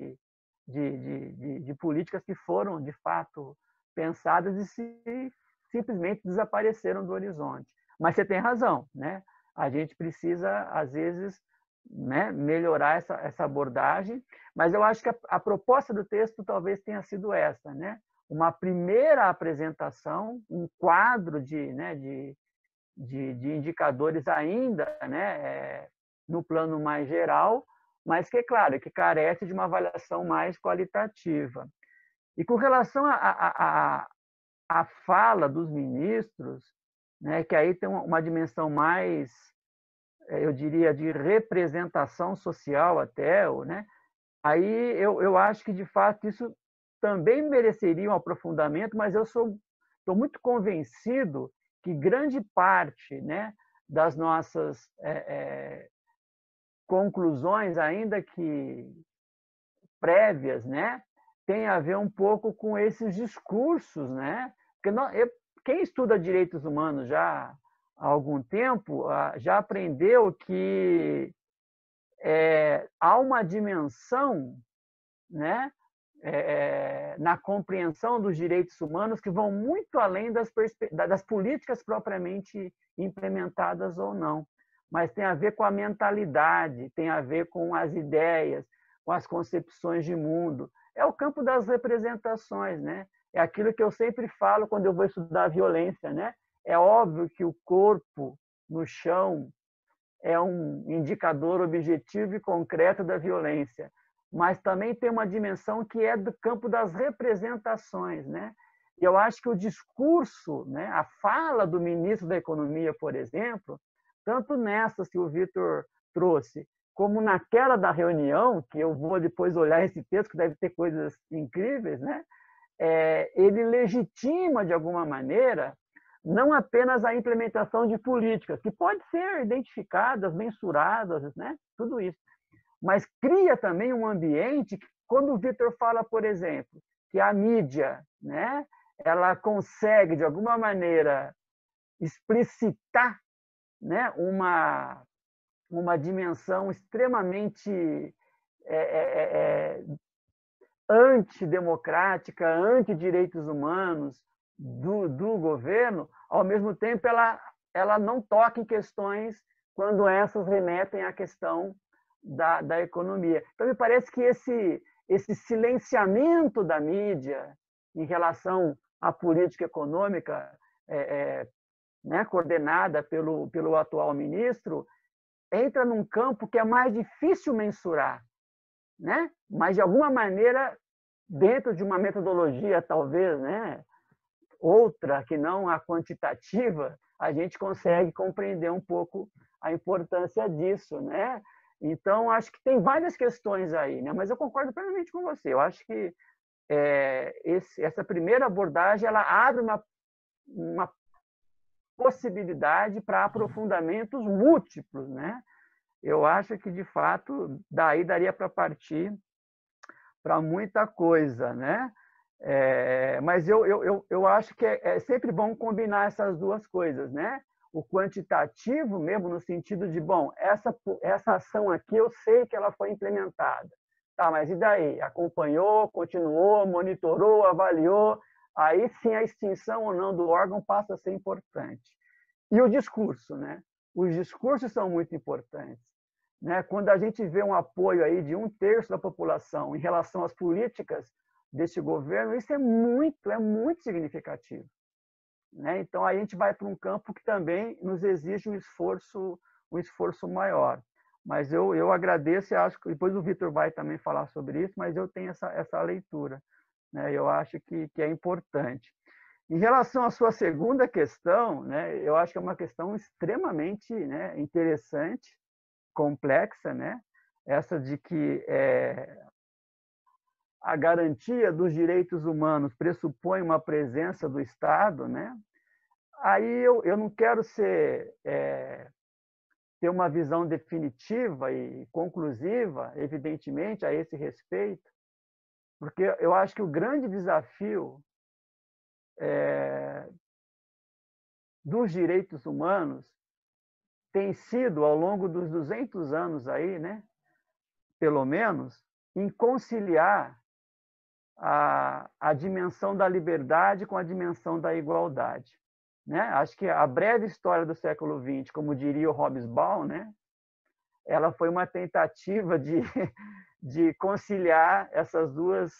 de políticas que foram, de fato, pensadas e simplesmente desapareceram do horizonte. Mas você tem razão, né? A gente precisa, às vezes, né, melhorar essa abordagem, mas eu acho que a proposta do texto talvez tenha sido essa, né? Uma primeira apresentação, um quadro de indicadores ainda, né, no plano mais geral, mas que, é claro, que carece de uma avaliação mais qualitativa. E com relação à fala dos ministros, né, que aí tem uma dimensão mais, eu diria, de representação social até, né? Aí eu acho que, de fato, isso também mereceria um aprofundamento, mas eu estou muito convencido que grande parte, né, das nossas conclusões, ainda que prévias, né, tem a ver um pouco com esses discursos, né? Porque quem estuda direitos humanos já há algum tempo já aprendeu que há uma dimensão, né, na compreensão dos direitos humanos que vão muito além das políticas propriamente implementadas ou não, mas tem a ver com a mentalidade, tem a ver com as ideias, com as concepções de mundo. É o campo das representações, né? É aquilo que eu sempre falo quando eu vou estudar a violência, né? É óbvio que o corpo no chão é um indicador objetivo e concreto da violência, mas também tem uma dimensão que é do campo das representações, né? E eu acho que o discurso, né, a fala do ministro da Economia, por exemplo, tanto nessas que o Vitor trouxe, como naquela da reunião, que eu vou depois olhar esse texto, que deve ter coisas incríveis, né? Ele legitima, de alguma maneira, não apenas a implementação de políticas, que podem ser identificadas, mensuradas, né? Tudo isso, mas cria também um ambiente que, quando o Vitor fala, por exemplo, que a mídia, né, ela consegue, de alguma maneira, explicitar, né, uma dimensão extremamente antidemocrática, antidireitos humanos do governo, ao mesmo tempo ela não toca em questões quando essas remetem à questão da economia. Então, me parece que esse silenciamento da mídia em relação à política econômica né, coordenada pelo atual ministro, entra num campo que é mais difícil mensurar, né? Mas, de alguma maneira, dentro de uma metodologia, talvez, né, outra que não a quantitativa, a gente consegue compreender um pouco a importância disso, né? Então, acho que tem várias questões aí, né? Mas eu concordo plenamente com você. Eu acho que essa primeira abordagem ela abre uma possibilidade para aprofundamentos múltiplos, né? Eu acho que, de fato, daí daria para partir para muita coisa, né? Mas eu acho que é sempre bom combinar essas duas coisas, né? O quantitativo mesmo no sentido de, bom, essa ação aqui eu sei que ela foi implementada. Tá, mas e daí? Acompanhou, continuou, monitorou, avaliou, aí sim a extinção ou não do órgão passa a ser importante. E o discurso, né? Os discursos são muito importantes, né? Quando a gente vê um apoio aí de 1/3 da população em relação às políticas desse governo, isso é muito significativo, né? Então a gente vai para um campo que também nos exige um esforço maior. Mas eu agradeço e acho que depois o Vitor vai também falar sobre isso, mas eu tenho essa leitura, né? Eu acho que é importante. Em relação à sua segunda questão, né, eu acho que é uma questão extremamente, né, interessante, complexa, né? Essa de que a garantia dos direitos humanos pressupõe uma presença do Estado, né? Aí eu não quero ter uma visão definitiva e conclusiva, evidentemente, a esse respeito, porque eu acho que o grande desafio dos direitos humanos tem sido, ao longo dos 200 anos aí, né, pelo menos, em conciliar a dimensão da liberdade com a dimensão da igualdade, né? Acho que a breve história do século XX, como diria o Hobsbawm, né, ela foi uma tentativa de conciliar essas duas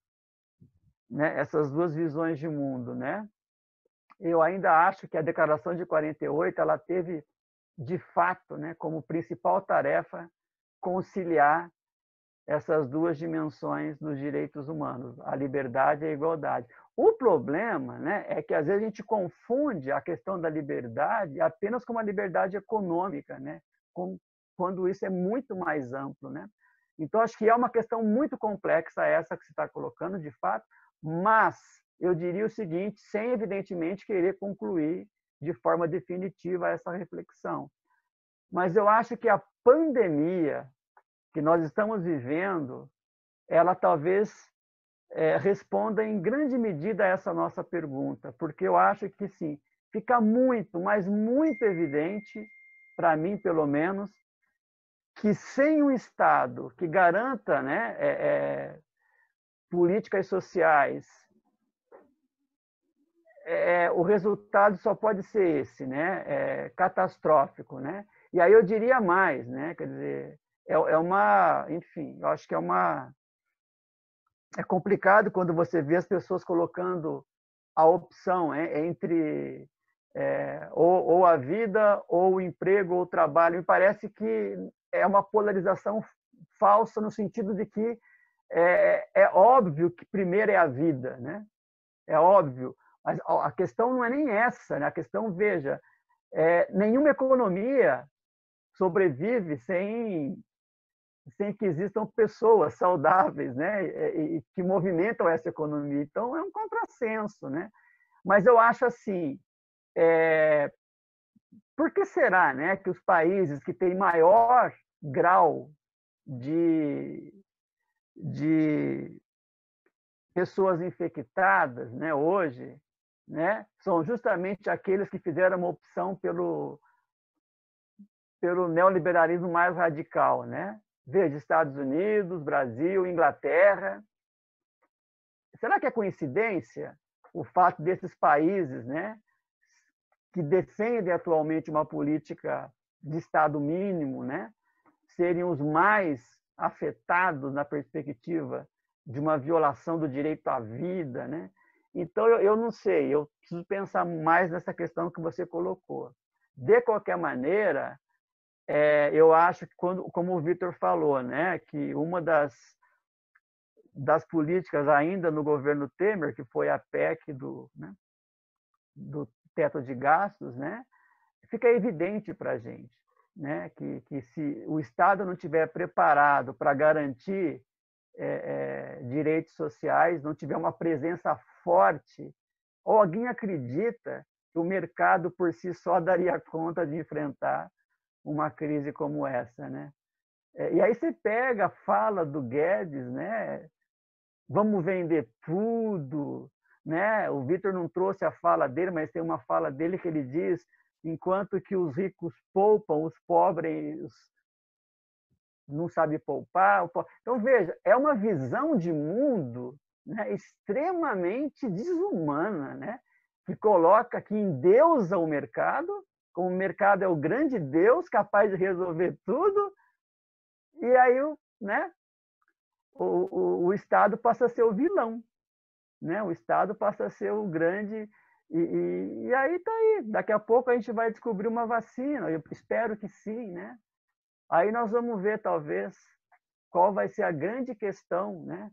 visões de mundo, né? Eu ainda acho que a Declaração de 48 ela teve, de fato, né, como principal tarefa conciliar essas duas dimensões dos direitos humanos, a liberdade e a igualdade. O problema, né, é que às vezes a gente confunde a questão da liberdade apenas com uma liberdade econômica, né, quando isso é muito mais amplo, né? Então acho que é uma questão muito complexa essa que você está colocando, de fato, mas eu diria o seguinte, sem evidentemente querer concluir de forma definitiva essa reflexão. Mas eu acho que a pandemia que nós estamos vivendo, ela talvez responda em grande medida a essa nossa pergunta, porque eu acho que sim, fica muito, mas muito evidente, para mim pelo menos, que sem um Estado que garanta, né, políticas sociais, o resultado só pode ser esse, né, catastrófico, né? E aí eu diria mais, né, quer dizer, enfim, eu acho que é complicado quando você vê as pessoas colocando a opção entre ou a vida, ou o emprego, ou o trabalho. Me parece que é uma polarização falsa no sentido de que é óbvio que primeiro é a vida, né? É óbvio. Mas a questão não é nem essa, né? A questão, veja, nenhuma economia sobrevive sem que existam pessoas saudáveis, né, e que movimentam essa economia. Então, é um contrassenso, né? Mas eu acho assim, por que será, né, que os países que têm maior grau de pessoas infectadas, né, hoje, né, são justamente aqueles que fizeram uma opção pelo neoliberalismo mais radical, né? Veja, Estados Unidos, Brasil, Inglaterra. Será que é coincidência o fato desses países, né, que defendem atualmente uma política de Estado mínimo, né, serem os mais afetados na perspectiva de uma violação do direito à vida, né? Então, eu não sei, eu preciso pensar mais nessa questão que você colocou. De qualquer maneira, eu acho que, como o Vitor falou, né, que uma das políticas ainda no governo Temer, que foi a PEC do teto de gastos, né, fica evidente para a gente, né, que se o Estado não estiver preparado para garantir direitos sociais, não tiver uma presença forte, ou alguém acredita que o mercado por si só daria conta de enfrentar uma crise como essa, né? E aí você pega a fala do Guedes, né? Vamos vender tudo, né? O Vitor não trouxe a fala dele, mas tem uma fala dele que ele diz: enquanto que os ricos poupam, os pobres não sabe poupar. Então, veja, é uma visão de mundo, né, extremamente desumana, né, que coloca, que endeusa o mercado, como o mercado é o grande Deus capaz de resolver tudo, e aí, né, o Estado passa a ser o vilão, né? O Estado passa a ser o grande... E aí está aí. Daqui a pouco a gente vai descobrir uma vacina, eu espero que sim, né? Aí nós vamos ver, talvez, qual vai ser a grande questão, né?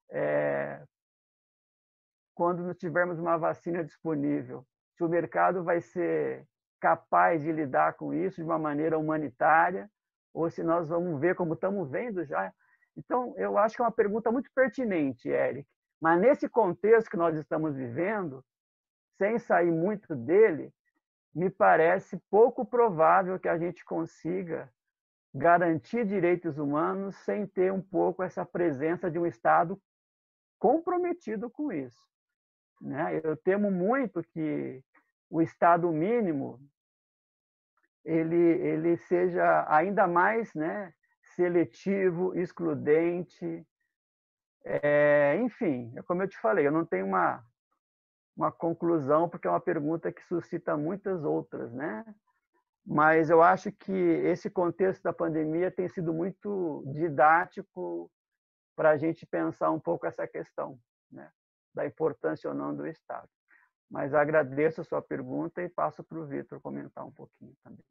Quando nós tivermos uma vacina disponível. Se o mercado vai ser capaz de lidar com isso de uma maneira humanitária, ou se nós vamos ver como estamos vendo já. Então, eu acho que é uma pergunta muito pertinente, Eric. Mas nesse contexto que nós estamos vivendo, sem sair muito dele, me parece pouco provável que a gente consiga garantir direitos humanos sem ter um pouco essa presença de um Estado comprometido com isso, né? Eu temo muito que o Estado mínimo ele seja ainda mais, né, seletivo, excludente. Enfim, como eu te falei, eu não tenho uma conclusão, porque é uma pergunta que suscita muitas outras, né? Mas eu acho que esse contexto da pandemia tem sido muito didático para a gente pensar um pouco essa questão, né, da importância ou não do Estado. Mas agradeço a sua pergunta e passo para o Vitor comentar um pouquinho também.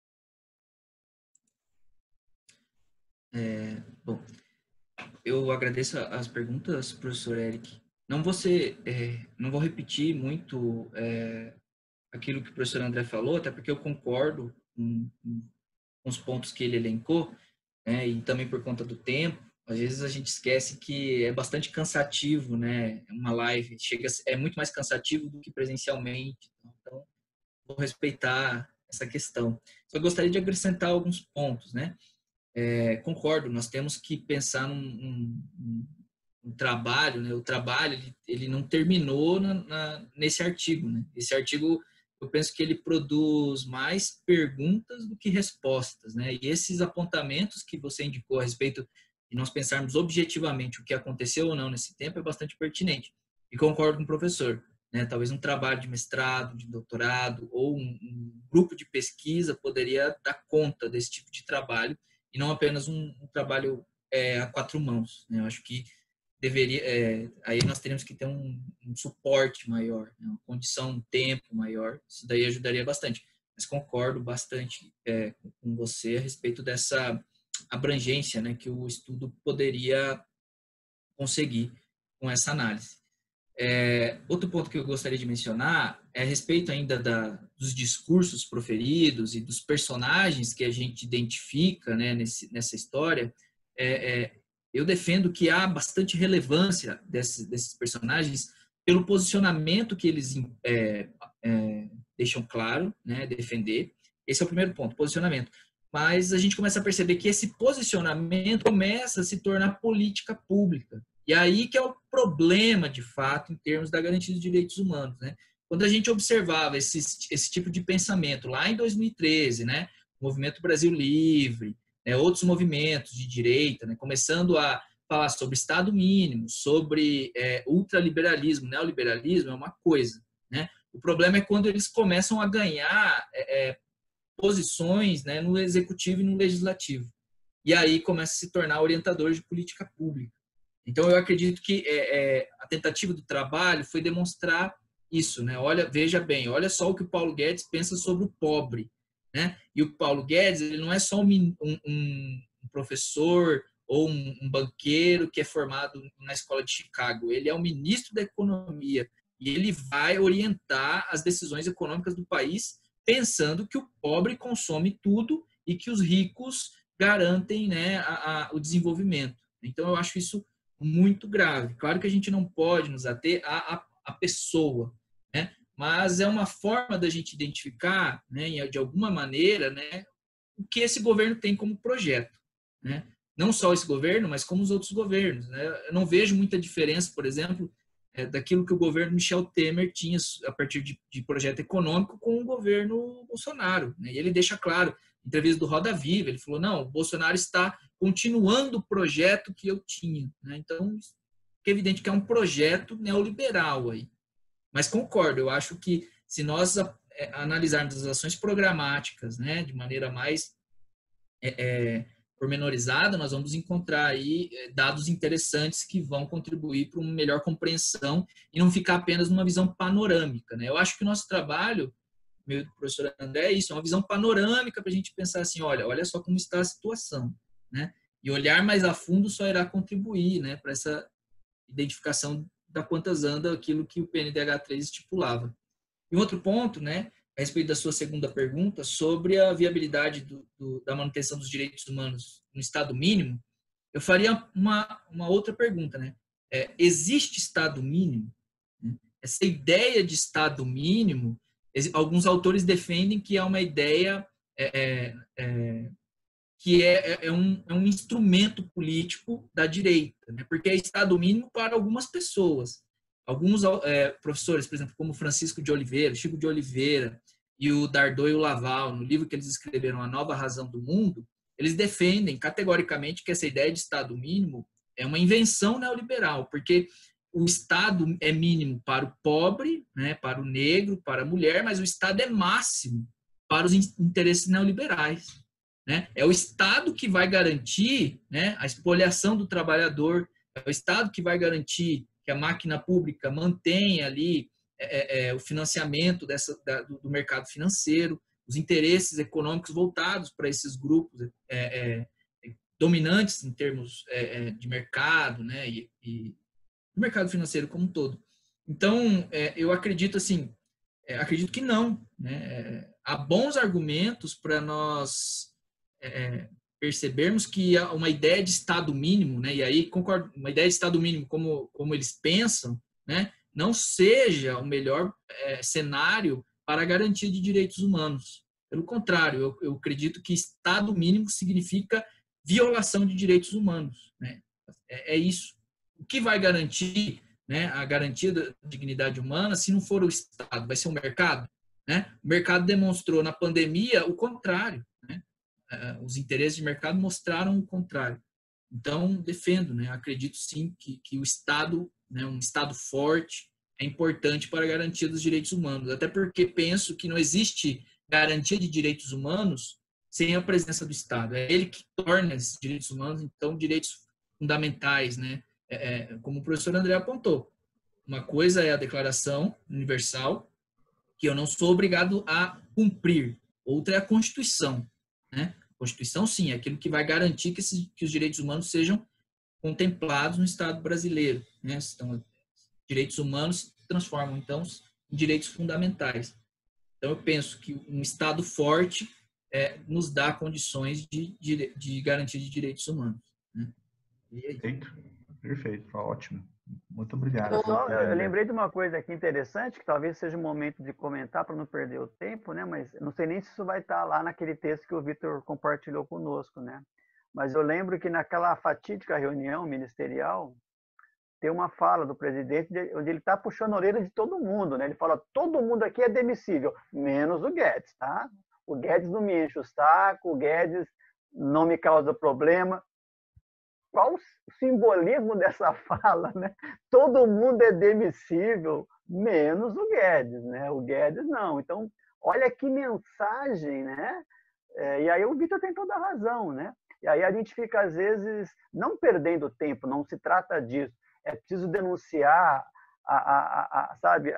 Bom, eu agradeço as perguntas, professor Eric. Não vou repetir muito aquilo que o professor André falou, até porque eu concordo com os pontos que ele elencou, né, e também por conta do tempo. Às vezes a gente esquece que é bastante cansativo, né? Uma live é muito mais cansativo do que presencialmente. Então, vou respeitar essa questão. Só gostaria de acrescentar alguns pontos, né? Concordo, nós temos que pensar num trabalho, né? O trabalho ele não terminou nesse artigo, né? Esse artigo, eu penso que ele produz mais perguntas do que respostas, né? E esses apontamentos que você indicou a respeito de nós pensarmos objetivamente o que aconteceu ou não nesse tempo é bastante pertinente. E concordo com o professor, né? Talvez um trabalho de mestrado, de doutorado ou um grupo de pesquisa poderia dar conta desse tipo de trabalho e não apenas um trabalho a quatro mãos, né? Eu acho que deveria, aí nós teríamos que ter um suporte maior, né? Uma condição, um tempo maior, isso daí ajudaria bastante. Mas concordo bastante com você a respeito dessa abrangência, né, que o estudo poderia conseguir com essa análise. Outro ponto que eu gostaria de mencionar é a respeito ainda dos discursos proferidos e dos personagens que a gente identifica, né, nessa história. Eu defendo que há bastante relevância desses personagens pelo posicionamento que eles deixam claro, né, defender. Esse é o primeiro ponto, posicionamento. Mas a gente começa a perceber que esse posicionamento começa a se tornar política pública. E aí que é o problema, de fato, em termos da garantia dos direitos humanos, né? Quando a gente observava esse tipo de pensamento lá em 2013, né, o Movimento Brasil Livre, outros movimentos de direita, né, começando a falar sobre Estado mínimo, sobre ultraliberalismo, neoliberalismo, é uma coisa, né? O problema é quando eles começam a ganhar posições, né, no executivo e no legislativo. E aí começa a se tornar orientador de política pública. Então, eu acredito que a tentativa do trabalho foi demonstrar isso, né? Veja bem, olha só o que o Paulo Guedes pensa sobre o pobre, né? E o Paulo Guedes, ele não é só um professor ou um banqueiro que é formado na escola de Chicago, ele é o ministro da Economia e ele vai orientar as decisões econômicas do país pensando que o pobre consome tudo e que os ricos garantem, né, o desenvolvimento. Então, eu acho isso muito grave. Claro que a gente não pode nos ater à pessoa, né? Mas é uma forma da gente identificar, né, de alguma maneira, né, o que esse governo tem como projeto, né? Não só esse governo, mas como os outros governos, né? Eu não vejo muita diferença, por exemplo, daquilo que o governo Michel Temer tinha a partir de projeto econômico com o governo Bolsonaro, né? E ele deixa claro, em entrevista do Roda Viva, ele falou, não, o Bolsonaro está continuando o projeto que eu tinha, né? Então, é evidente que é um projeto neoliberal aí. Mas concordo, eu acho que se nós analisarmos as ações programáticas, né, de maneira mais pormenorizada, nós vamos encontrar aí dados interessantes que vão contribuir para uma melhor compreensão e não ficar apenas numa visão panorâmica, né? Eu acho que o nosso trabalho, meu professor André, é isso, é uma visão panorâmica para a gente pensar assim, olha só como está a situação, né? E olhar mais a fundo só irá contribuir, né, para essa identificação da quantas anda aquilo que o PNDH3 estipulava. E um outro ponto, né, a respeito da sua segunda pergunta, sobre a viabilidade da manutenção dos direitos humanos no Estado mínimo, eu faria uma outra pergunta, né? Existe Estado mínimo? Essa ideia de Estado mínimo, alguns autores defendem que é uma ideia que é um instrumento político da direita, né? Porque é Estado mínimo para algumas pessoas. Alguns professores, por exemplo, como Francisco de Oliveira, Chico de Oliveira e o Dardot e o Laval, no livro que eles escreveram, A Nova Razão do Mundo, eles defendem categoricamente que essa ideia de Estado mínimo é uma invenção neoliberal, porque o Estado é mínimo para o pobre, né, para o negro, para a mulher, mas o Estado é máximo para os interesses neoliberais. Né? É o Estado que vai garantir, né, a expoliação do trabalhador, é o Estado que vai garantir que a máquina pública mantenha ali o financiamento do mercado financeiro, os interesses econômicos voltados para esses grupos dominantes em termos de mercado, né, e do mercado financeiro como um todo. Então, eu acredito assim, acredito que não, né? Há bons argumentos para nós percebermos que uma ideia de Estado mínimo, né, e aí concordo, uma ideia de Estado mínimo como eles pensam, né, não seja o melhor cenário para a garantia de direitos humanos. Pelo contrário, eu acredito que Estado mínimo significa violação de direitos humanos, né? É isso. O que vai garantir, né, a garantia da dignidade humana, se não for o Estado, vai ser o mercado? Né? O mercado demonstrou na pandemia o contrário. Né? Os interesses de mercado mostraram o contrário. Então, defendo, né? Acredito sim que o Estado, né, um Estado forte, é importante para a garantia dos direitos humanos. Até porque penso que não existe garantia de direitos humanos sem a presença do Estado. É ele que torna esses direitos humanos, então, direitos fundamentais, né? Como o professor André apontou. Uma coisa é a Declaração Universal, que eu não sou obrigado a cumprir. Outra é a Constituição. Né? A Constituição, sim, é aquilo que vai garantir que os direitos humanos sejam contemplados no Estado brasileiro. Né? Então, direitos humanos se transformam, então, em direitos fundamentais. Então, eu penso que um Estado forte nos dá condições de garantia de direitos humanos. Né? Perfeito, ótimo. Muito obrigado. Eu lembrei de uma coisa aqui interessante, que talvez seja o momento de comentar para não perder o tempo, né? Mas não sei nem se isso vai estar lá naquele texto que o Vitor compartilhou conosco, né? Mas eu lembro que naquela fatídica reunião ministerial, tem uma fala do presidente onde ele está puxando a orelha de todo mundo, né? Ele fala, todo mundo aqui é demissível, menos o Guedes, tá? O Guedes não me enche o saco, o Guedes não me causa problema. Qual o simbolismo dessa fala, né? Todo mundo é demissível, menos o Guedes, né? O Guedes não. Então, olha que mensagem, né? E aí o Vitor tem toda a razão, né? E aí a gente fica, às vezes, não perdendo tempo, não se trata disso. É preciso denunciar, sabe,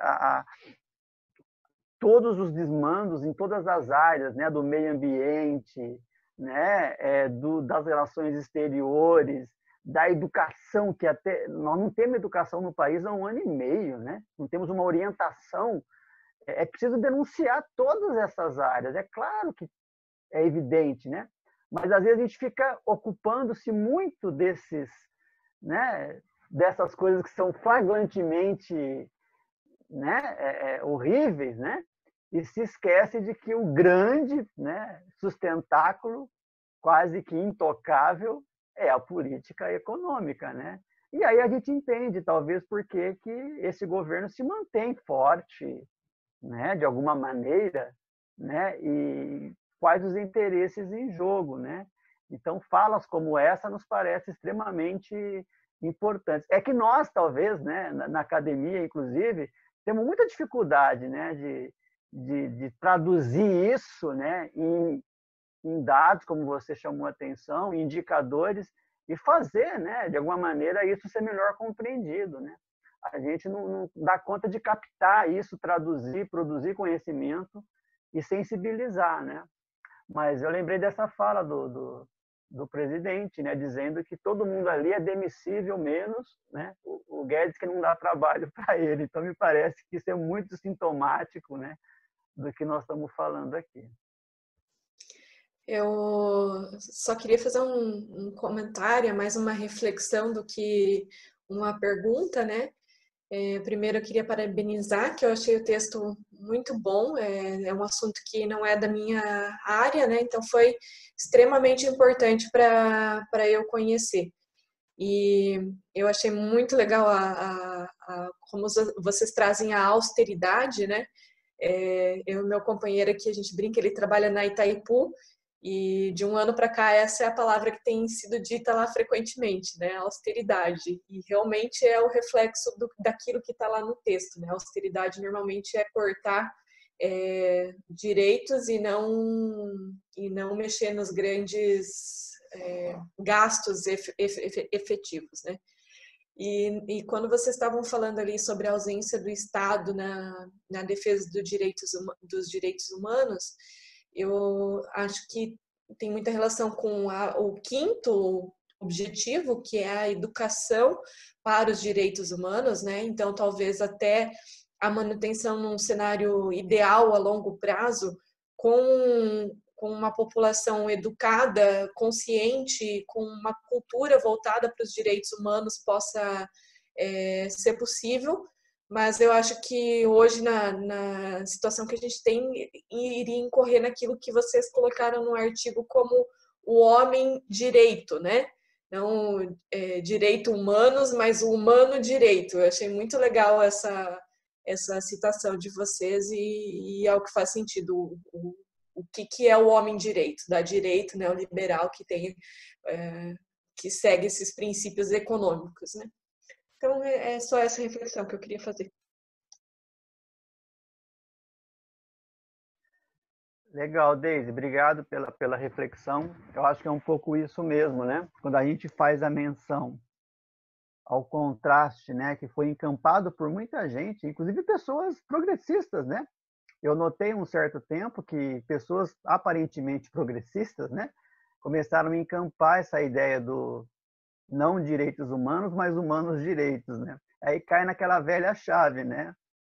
todos os desmandos em todas as áreas, né? Do meio ambiente, né, das relações exteriores, da educação, que até nós não temos educação no país há 1 ano e meio, né? Não temos uma orientação. É preciso denunciar todas essas áreas. É claro que é evidente, né? Mas às vezes a gente fica ocupando-se muito desses, né, dessas coisas que são flagrantemente, né, horríveis, né? E se esquece de que o grande, né, sustentáculo, quase que intocável, é a política econômica, né? E aí a gente entende, talvez, por que esse governo se mantém forte, né, de alguma maneira, né? E quais os interesses em jogo, né? Então, falas como essa nos parecem extremamente importantes. É que nós, talvez, né, na academia, inclusive, temos muita dificuldade, né, de traduzir isso, né, em dados, como você chamou a atenção, em indicadores, e fazer, né, de alguma maneira, isso ser melhor compreendido. Né? A gente não dá conta de captar isso, traduzir, produzir conhecimento e sensibilizar. Né? Mas eu lembrei dessa fala do presidente, né, dizendo que todo mundo ali é demissível, menos, né, o Guedes, que não dá trabalho para ele. Então, me parece que isso é muito sintomático, né, do que nós estamos falando aqui. Eu só queria fazer um comentário, mais uma reflexão do que uma pergunta, né? Primeiro, eu queria parabenizar, que eu achei o texto muito bom. É um assunto que não é da minha área, né? Então, foi extremamente importante para eu conhecer. E eu achei muito legal como vocês trazem a austeridade, né? Eu e meu companheiro aqui, a gente brinca, ele trabalha na Itaipu, e de um ano para cá, essa é a palavra que tem sido dita lá frequentemente, né? Austeridade. E realmente é o reflexo daquilo que está lá no texto, né? Austeridade normalmente é cortar direitos e não mexer nos grandes gastos efetivos, né? E quando vocês estavam falando ali sobre a ausência do Estado na defesa dos direitos humanos, eu acho que tem muita relação com o quinto objetivo, que é a educação para os direitos humanos, né? Então, talvez até a manutenção num cenário ideal a longo prazo, com uma população educada, consciente, com uma cultura voltada para os direitos humanos possa ser possível. Mas eu acho que hoje, na situação que a gente tem, iria incorrer naquilo que vocês colocaram no artigo como o homem direito, né? Não direito humanos, mas o humano direito. Eu achei muito legal essa citação de vocês e é o que faz sentido. O que é o homem direito? Da direito neoliberal que segue esses princípios econômicos, né? Então, é só essa reflexão que eu queria fazer. Legal, Deise. Obrigado pela reflexão. Eu acho que é um pouco isso mesmo, né? Quando a gente faz a menção ao contraste, né, que foi encampado por muita gente, inclusive pessoas progressistas, né? Eu notei um certo tempo que pessoas aparentemente progressistas, né, começaram a encampar essa ideia do não direitos humanos, mas humanos direitos, né? Aí cai naquela velha chave, né?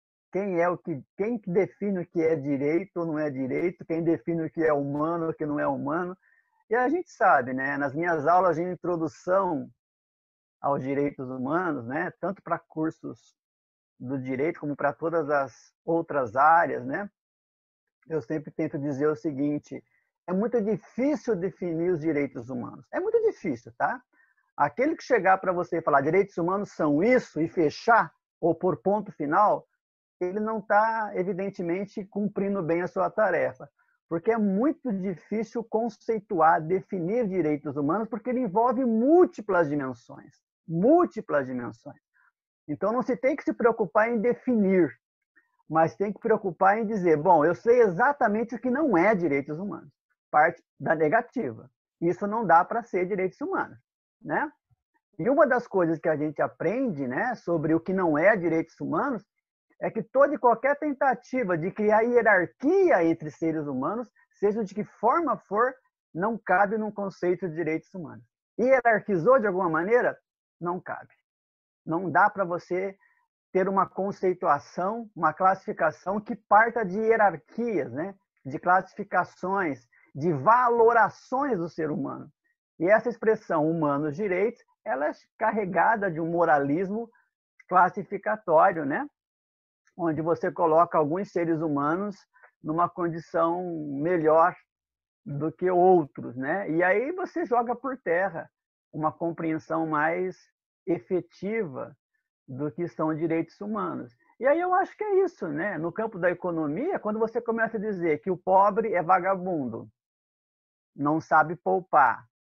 Quem define o que é direito ou não é direito? Quem define o que é humano ou o que não é humano? E a gente sabe, né? Nas minhas aulas de introdução aos direitos humanos, né? Tanto para cursos do direito como para todas as outras áreas, né? Eu sempre tento dizer o seguinte: é muito difícil definir os direitos humanos. É muito difícil, tá? Aquele que chegar para você e falar direitos humanos são isso e fechar ou por ponto final, ele não está, evidentemente, cumprindo bem a sua tarefa. Porque é muito difícil conceituar, definir direitos humanos, porque ele envolve múltiplas dimensões. Múltiplas dimensões. Então, não se tem que se preocupar em definir, mas tem que se preocupar em dizer, bom, eu sei exatamente o que não é direitos humanos. Parte da negativa. Isso não dá para ser direitos humanos, né? E uma das coisas que a gente aprende, né, sobre o que não é direitos humanos é que toda e qualquer tentativa de criar hierarquia entre seres humanos, seja de que forma for, não cabe num conceito de direitos humanos. Hierarquizou de alguma maneira? Não cabe. Não dá para você ter uma conceituação, uma classificação que parta de hierarquias, né? De classificações, de valorações do ser humano. E essa expressão humanos direitos, ela é carregada de um moralismo classificatório, né? Onde você coloca alguns seres humanos numa condição melhor do que outros, né? E aí você joga por terra uma compreensão mais efetiva do que são direitos humanos. E aí eu acho que é isso, né? No campo da economia, quando você começa a dizer que o pobre é vagabundo, não sabe poupar,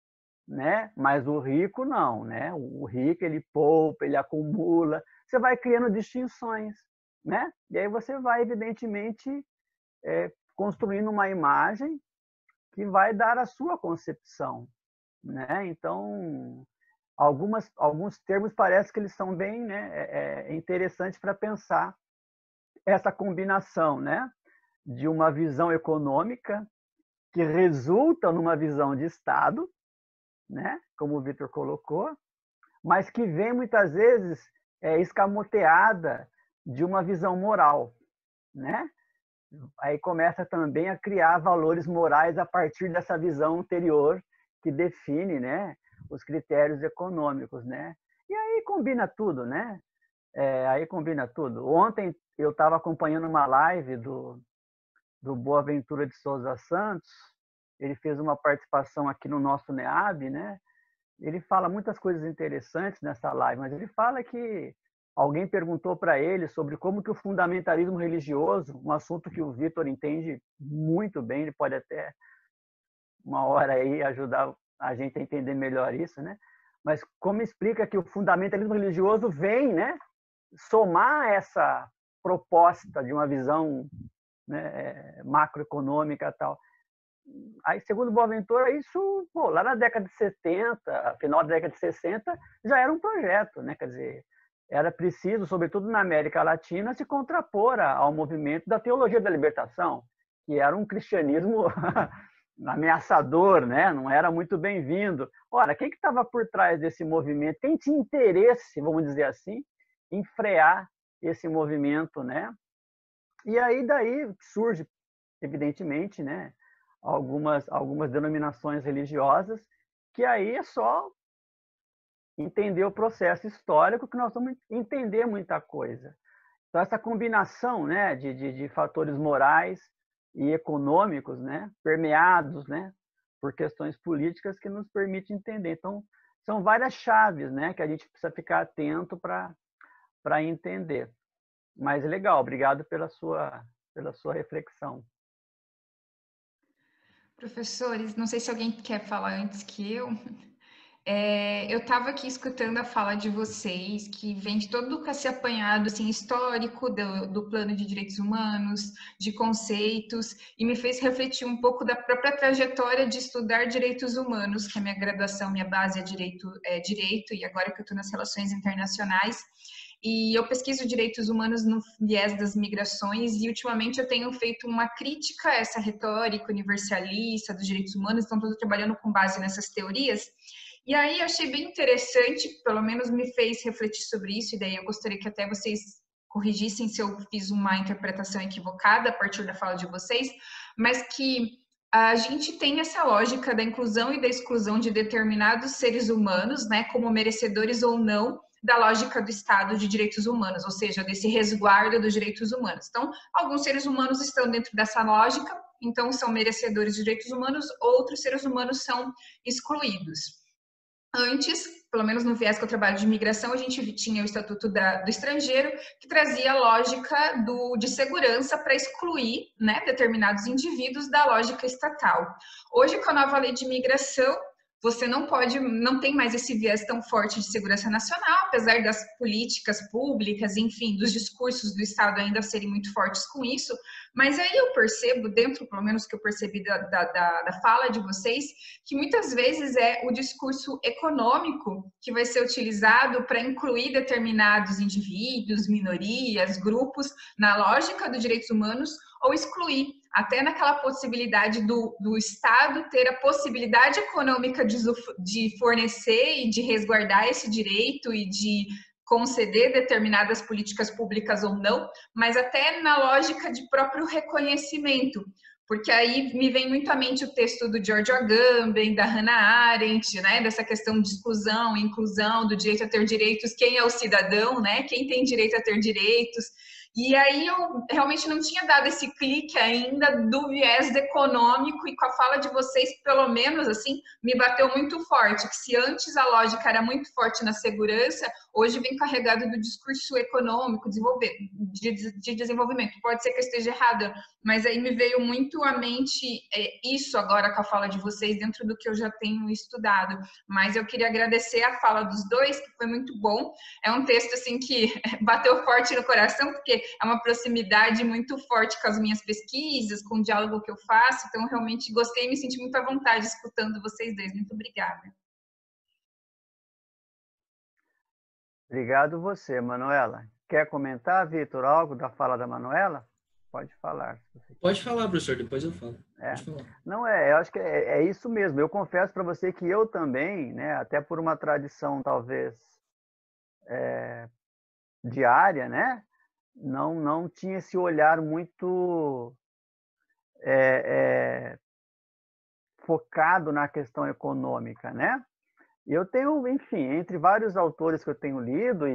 né? Mas o rico não, né? O rico, ele poupa, ele acumula. Você vai criando distinções, né? E aí você vai, evidentemente, construindo uma imagem que vai dar a sua concepção, né? Então, alguns termos parece que eles são bem, né, interessantes para pensar essa combinação, né, de uma visão econômica que resulta numa visão de Estado, né, como o Vitor colocou, mas que vem muitas vezes escamoteada de uma visão moral, né? Aí começa também a criar valores morais a partir dessa visão anterior que define, né, os critérios econômicos, né? E aí combina tudo, né? Aí combina tudo. Ontem eu estava acompanhando uma live do Boaventura de Souza Santos. Ele fez uma participação aqui no nosso NEAB, né? Ele fala muitas coisas interessantes nessa live, mas ele fala que alguém perguntou para ele sobre como que o fundamentalismo religioso, um assunto que o Vitor entende muito bem, ele pode até uma hora aí ajudar a gente a entender melhor isso, né? Mas como explica que o fundamentalismo religioso vem, né, somar essa proposta de uma visão, né, macroeconômica e tal. Aí, segundo Boaventura, isso, lá na década de 70, final da década de 60, já era um projeto, né? Quer dizer, era preciso, sobretudo na América Latina, se contrapor ao movimento da teologia da libertação, que era um cristianismo ameaçador, né? Não era muito bem-vindo. Ora, quem que estava por trás desse movimento? Quem tinha interesse, vamos dizer assim, em frear esse movimento, né? E aí daí surge, evidentemente, né, algumas denominações religiosas, que aí é só entender o processo histórico que nós vamos entender muita coisa. Então, essa combinação, né, de fatores morais e econômicos, né, permeados, né, por questões políticas que nos permite entender. Então, são várias chaves, né, que a gente precisa ficar atento para entender. Mas legal, obrigado pela sua reflexão. Professores, não sei se alguém quer falar antes que eu. Eu estava aqui escutando a fala de vocês, que vem de todo esse apanhado assim, histórico do plano de direitos humanos, de conceitos, e me fez refletir um pouco da própria trajetória de estudar direitos humanos, que a minha graduação, minha base é direito, e agora que eu estou nas relações internacionais. E eu pesquiso direitos humanos no viés das migrações e ultimamente eu tenho feito uma crítica a essa retórica universalista dos direitos humanos, então estou trabalhando com base nessas teorias. E aí eu achei bem interessante, pelo menos me fez refletir sobre isso, e daí eu gostaria que até vocês corrigissem se eu fiz uma interpretação equivocada a partir da fala de vocês, mas que a gente tem essa lógica da inclusão e da exclusão de determinados seres humanos, né, como merecedores ou não da lógica do Estado de direitos humanos, ou seja, desse resguardo dos direitos humanos. Então, alguns seres humanos estão dentro dessa lógica, então são merecedores de direitos humanos, outros seres humanos são excluídos. Antes, pelo menos no viés que eu trabalho de imigração, a gente tinha o Estatuto do Estrangeiro, que trazia a lógica de segurança para excluir, né, determinados indivíduos da lógica estatal. Hoje, com a nova lei de imigração, você não tem mais esse viés tão forte de segurança nacional, apesar das políticas públicas, enfim, dos discursos do Estado ainda serem muito fortes com isso, mas aí eu percebo, dentro, pelo menos que eu percebi da fala de vocês, que muitas vezes é o discurso econômico que vai ser utilizado para incluir determinados indivíduos, minorias, grupos, na lógica dos direitos humanos, ou excluir, até naquela possibilidade do Estado ter a possibilidade econômica de fornecer e de resguardar esse direito e de conceder determinadas políticas públicas ou não, mas até na lógica de próprio reconhecimento, porque aí me vem muito à mente o texto do George Agamben, da Hannah Arendt, né, dessa questão de exclusão, inclusão, do direito a ter direitos, quem é o cidadão, né, quem tem direito a ter direitos. E aí eu realmente não tinha dado esse clique ainda do viés econômico, e com a fala de vocês, pelo menos assim, me bateu muito forte, que se antes a lógica era muito forte na segurança, hoje vem carregado do discurso econômico, de desenvolvimento. Pode ser que eu esteja errada, mas aí me veio muito à mente isso agora com a fala de vocês, dentro do que eu já tenho estudado. Mas eu queria agradecer a fala dos dois, que foi muito bom. É um texto assim que bateu forte no coração, porque é uma proximidade muito forte com as minhas pesquisas, com o diálogo que eu faço. Então, realmente gostei e me senti muito à vontade escutando vocês dois. Muito obrigada. Obrigado você, Manuela. Quer comentar, Vitor, algo da fala da Manuela? Pode falar. Pode falar, professor, depois eu falo. Não, eu acho que é isso mesmo. Eu confesso para você que eu também, né, até por uma tradição talvez diária, né, não tinha esse olhar muito focado na questão econômica, né? E eu tenho, enfim, entre vários autores que eu tenho lido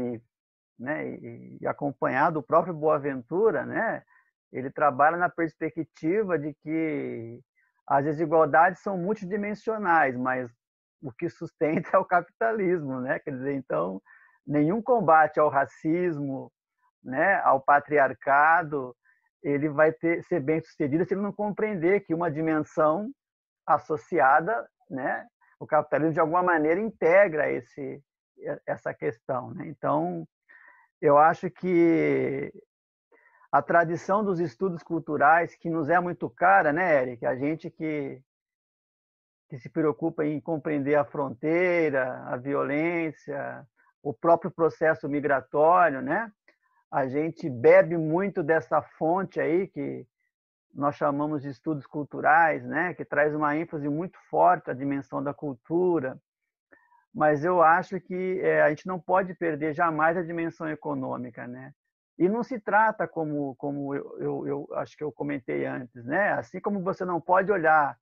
e acompanhado, o próprio Boaventura, né? Ele trabalha na perspectiva de que as desigualdades são multidimensionais, mas o que sustenta é o capitalismo, né? Quer dizer, então, nenhum combate ao racismo, né, ao patriarcado, ele vai ser bem sucedido se ele não compreender que uma dimensão associada, né, o capitalismo de alguma maneira integra essa questão, né? Então, eu acho que a tradição dos estudos culturais, que nos é muito cara, né, Eric? A gente que se preocupa em compreender a fronteira, a violência, o próprio processo migratório, né? A gente bebe muito dessa fonte aí que nós chamamos de estudos culturais, né? Que traz uma ênfase muito forte à dimensão da cultura. Mas eu acho que a gente não pode perder jamais a dimensão econômica, né? E não se trata como eu acho que eu comentei antes, né? Assim como você não pode olhar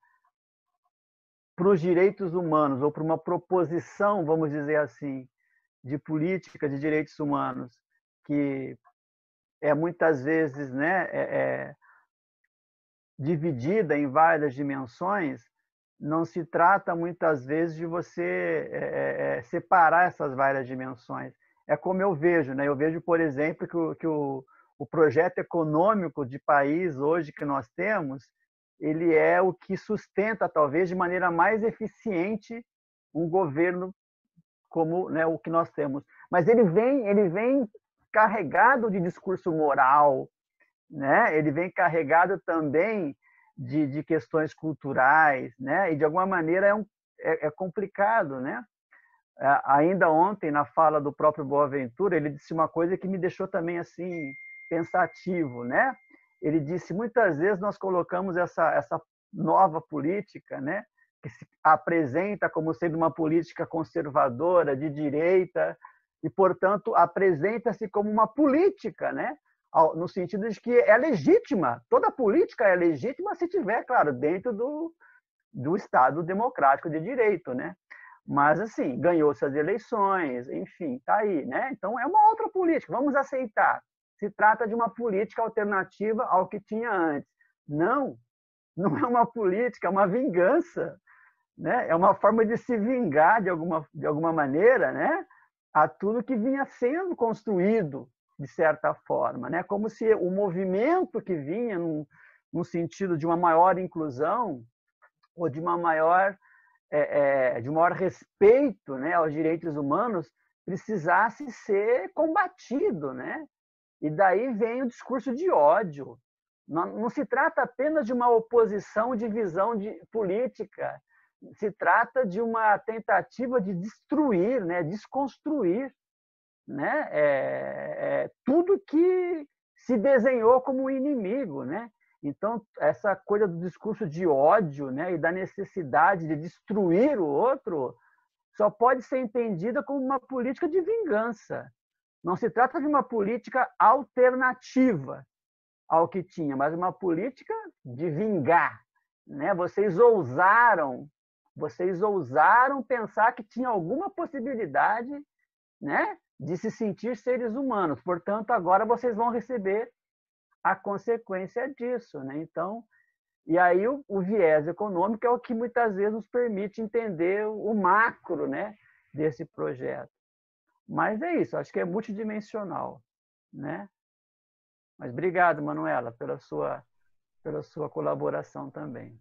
para os direitos humanos ou para uma proposição, vamos dizer assim, de política de direitos humanos que muitas vezes, né, dividida em várias dimensões, não se trata muitas vezes de você separar essas várias dimensões. É como eu vejo, né? Eu vejo, por exemplo, que o projeto econômico de país hoje que nós temos, ele é o que sustenta, talvez, de maneira mais eficiente um governo como, né, o que nós temos. Mas ele vem carregado de discurso moral, né? Ele vem carregado também de questões culturais, né? E de alguma maneira é complicado, né? Ainda ontem, na fala do próprio Boaventura, ele disse uma coisa que me deixou também assim pensativo, né? Ele disse: muitas vezes nós colocamos essa nova política, né, que se apresenta como sendo uma política conservadora, de direita, e, portanto, apresenta-se como uma política, né, no sentido de que é legítima. Toda política é legítima se tiver, claro, dentro do Estado democrático de direito, né? Mas, assim, ganhou-se as eleições, enfim, está aí, né? Então, é uma outra política, vamos aceitar. Se trata de uma política alternativa ao que tinha antes. Não é uma política, é uma vingança, né? É uma forma de se vingar de alguma maneira, né, a tudo que vinha sendo construído de certa forma, né? Como se o movimento que vinha no sentido de uma maior inclusão ou de uma maior de maior respeito, né, aos direitos humanos precisasse ser combatido, né? E daí vem o discurso de ódio. Não se trata apenas de uma oposição de visão política, se trata de uma tentativa de destruir, né, desconstruir, né, tudo que se desenhou como inimigo, né? Então, essa coisa do discurso de ódio, né, e da necessidade de destruir o outro só pode ser entendida como uma política de vingança. Não se trata de uma política alternativa ao que tinha, mas uma política de vingar, né? Vocês ousaram pensar que tinha alguma possibilidade, né, de se sentir seres humanos. Portanto, agora vocês vão receber a consequência disso, né? Então, e aí o viés econômico é o que muitas vezes nos permite entender o macro, né, desse projeto. Mas é isso, acho que é multidimensional, né? Mas obrigado, Manuela, pela sua colaboração também.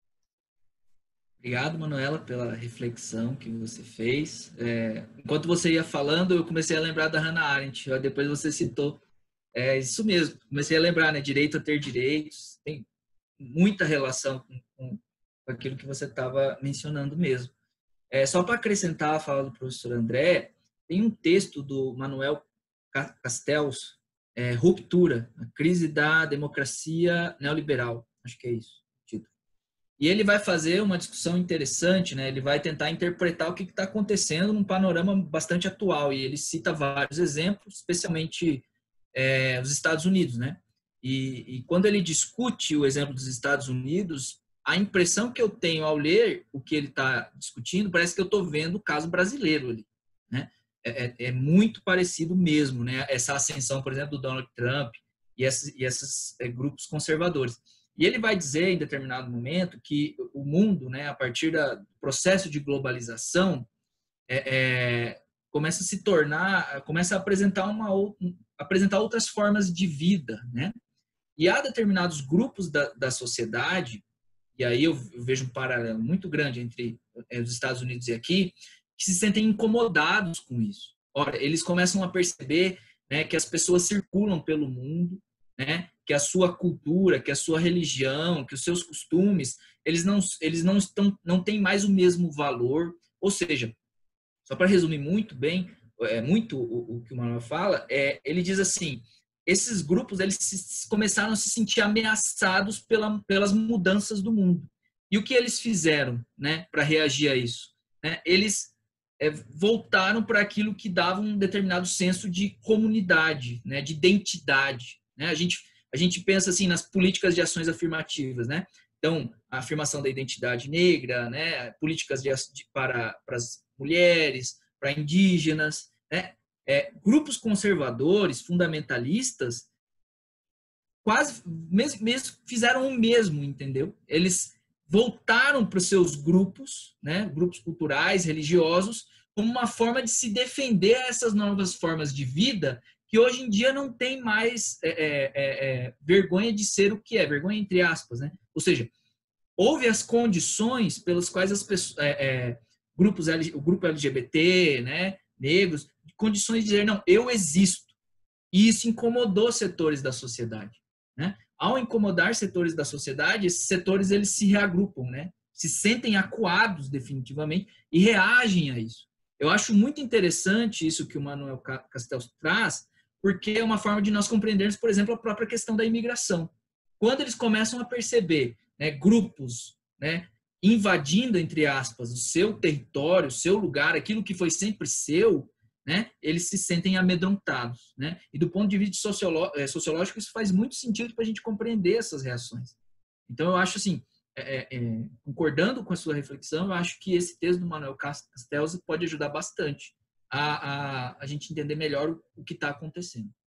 Obrigado, Manuela, pela reflexão que você fez. Enquanto você ia falando, eu comecei a lembrar da Hannah Arendt. Depois você citou. É isso mesmo. Comecei a lembrar, né? Direito a ter direitos. Tem muita relação com aquilo que você estava mencionando mesmo. Só para acrescentar a fala do professor André, tem um texto do Manuel Castells, Ruptura, a crise da democracia neoliberal. Acho que é isso. E ele vai fazer uma discussão interessante, né? Ele vai tentar interpretar o que está acontecendo num panorama bastante atual. E ele cita vários exemplos, especialmente os Estados Unidos, né? E quando ele discute o exemplo dos Estados Unidos, a impressão que eu tenho ao ler o que ele está discutindo, parece que eu estou vendo o caso brasileiro ali, né? É muito parecido mesmo, né? Essa ascensão, por exemplo, do Donald Trump e esses grupos conservadores. E ele vai dizer, em determinado momento, que o mundo, né, a partir do processo de globalização, começa a se tornar, começa a apresentar outras formas de vida, né? E há determinados grupos da sociedade, e aí eu vejo um paralelo muito grande entre os Estados Unidos e aqui, que se sentem incomodados com isso. Ora, eles começam a perceber, né, que as pessoas circulam pelo mundo, né, que a sua cultura, que a sua religião, que os seus costumes, eles não têm mais o mesmo valor. Ou seja, só para resumir muito bem, muito o que o Manuel fala, ele diz assim, esses grupos eles começaram a se sentir ameaçados pelas mudanças do mundo. E o que eles fizeram, né, para reagir a isso? Né? Eles voltaram para aquilo que dava um determinado senso de comunidade, né, de identidade. Né? A gente pensa assim nas políticas de ações afirmativas, né? Então, a afirmação da identidade negra, né? Políticas para as mulheres, para indígenas, né? Grupos conservadores, fundamentalistas, quase mesmo fizeram o mesmo, entendeu? Eles voltaram para os seus grupos, né? Grupos culturais, religiosos, como uma forma de se defender a essas novas formas de vida que hoje em dia não tem mais vergonha de ser o que é, vergonha entre aspas, né? Ou seja, houve as condições pelas quais as pessoas, o grupo LGBT, né, negros, condições de dizer, não, eu existo. E isso incomodou setores da sociedade, né? Ao incomodar setores da sociedade, esses setores eles se reagrupam, né? Se sentem acuados definitivamente e reagem a isso. Eu acho muito interessante isso que o Manuel Castells traz, porque é uma forma de nós compreendermos, por exemplo, a própria questão da imigração. Quando eles começam a perceber, né, grupos, né, invadindo, entre aspas, o seu território, o seu lugar, aquilo que foi sempre seu, né, eles se sentem amedrontados. Né? E do ponto de vista sociológico, isso faz muito sentido para a gente compreender essas reações. Então, eu acho assim, concordando com a sua reflexão, eu acho que esse texto do Manuel Castells pode ajudar bastante a gente entender melhor o que está acontecendo.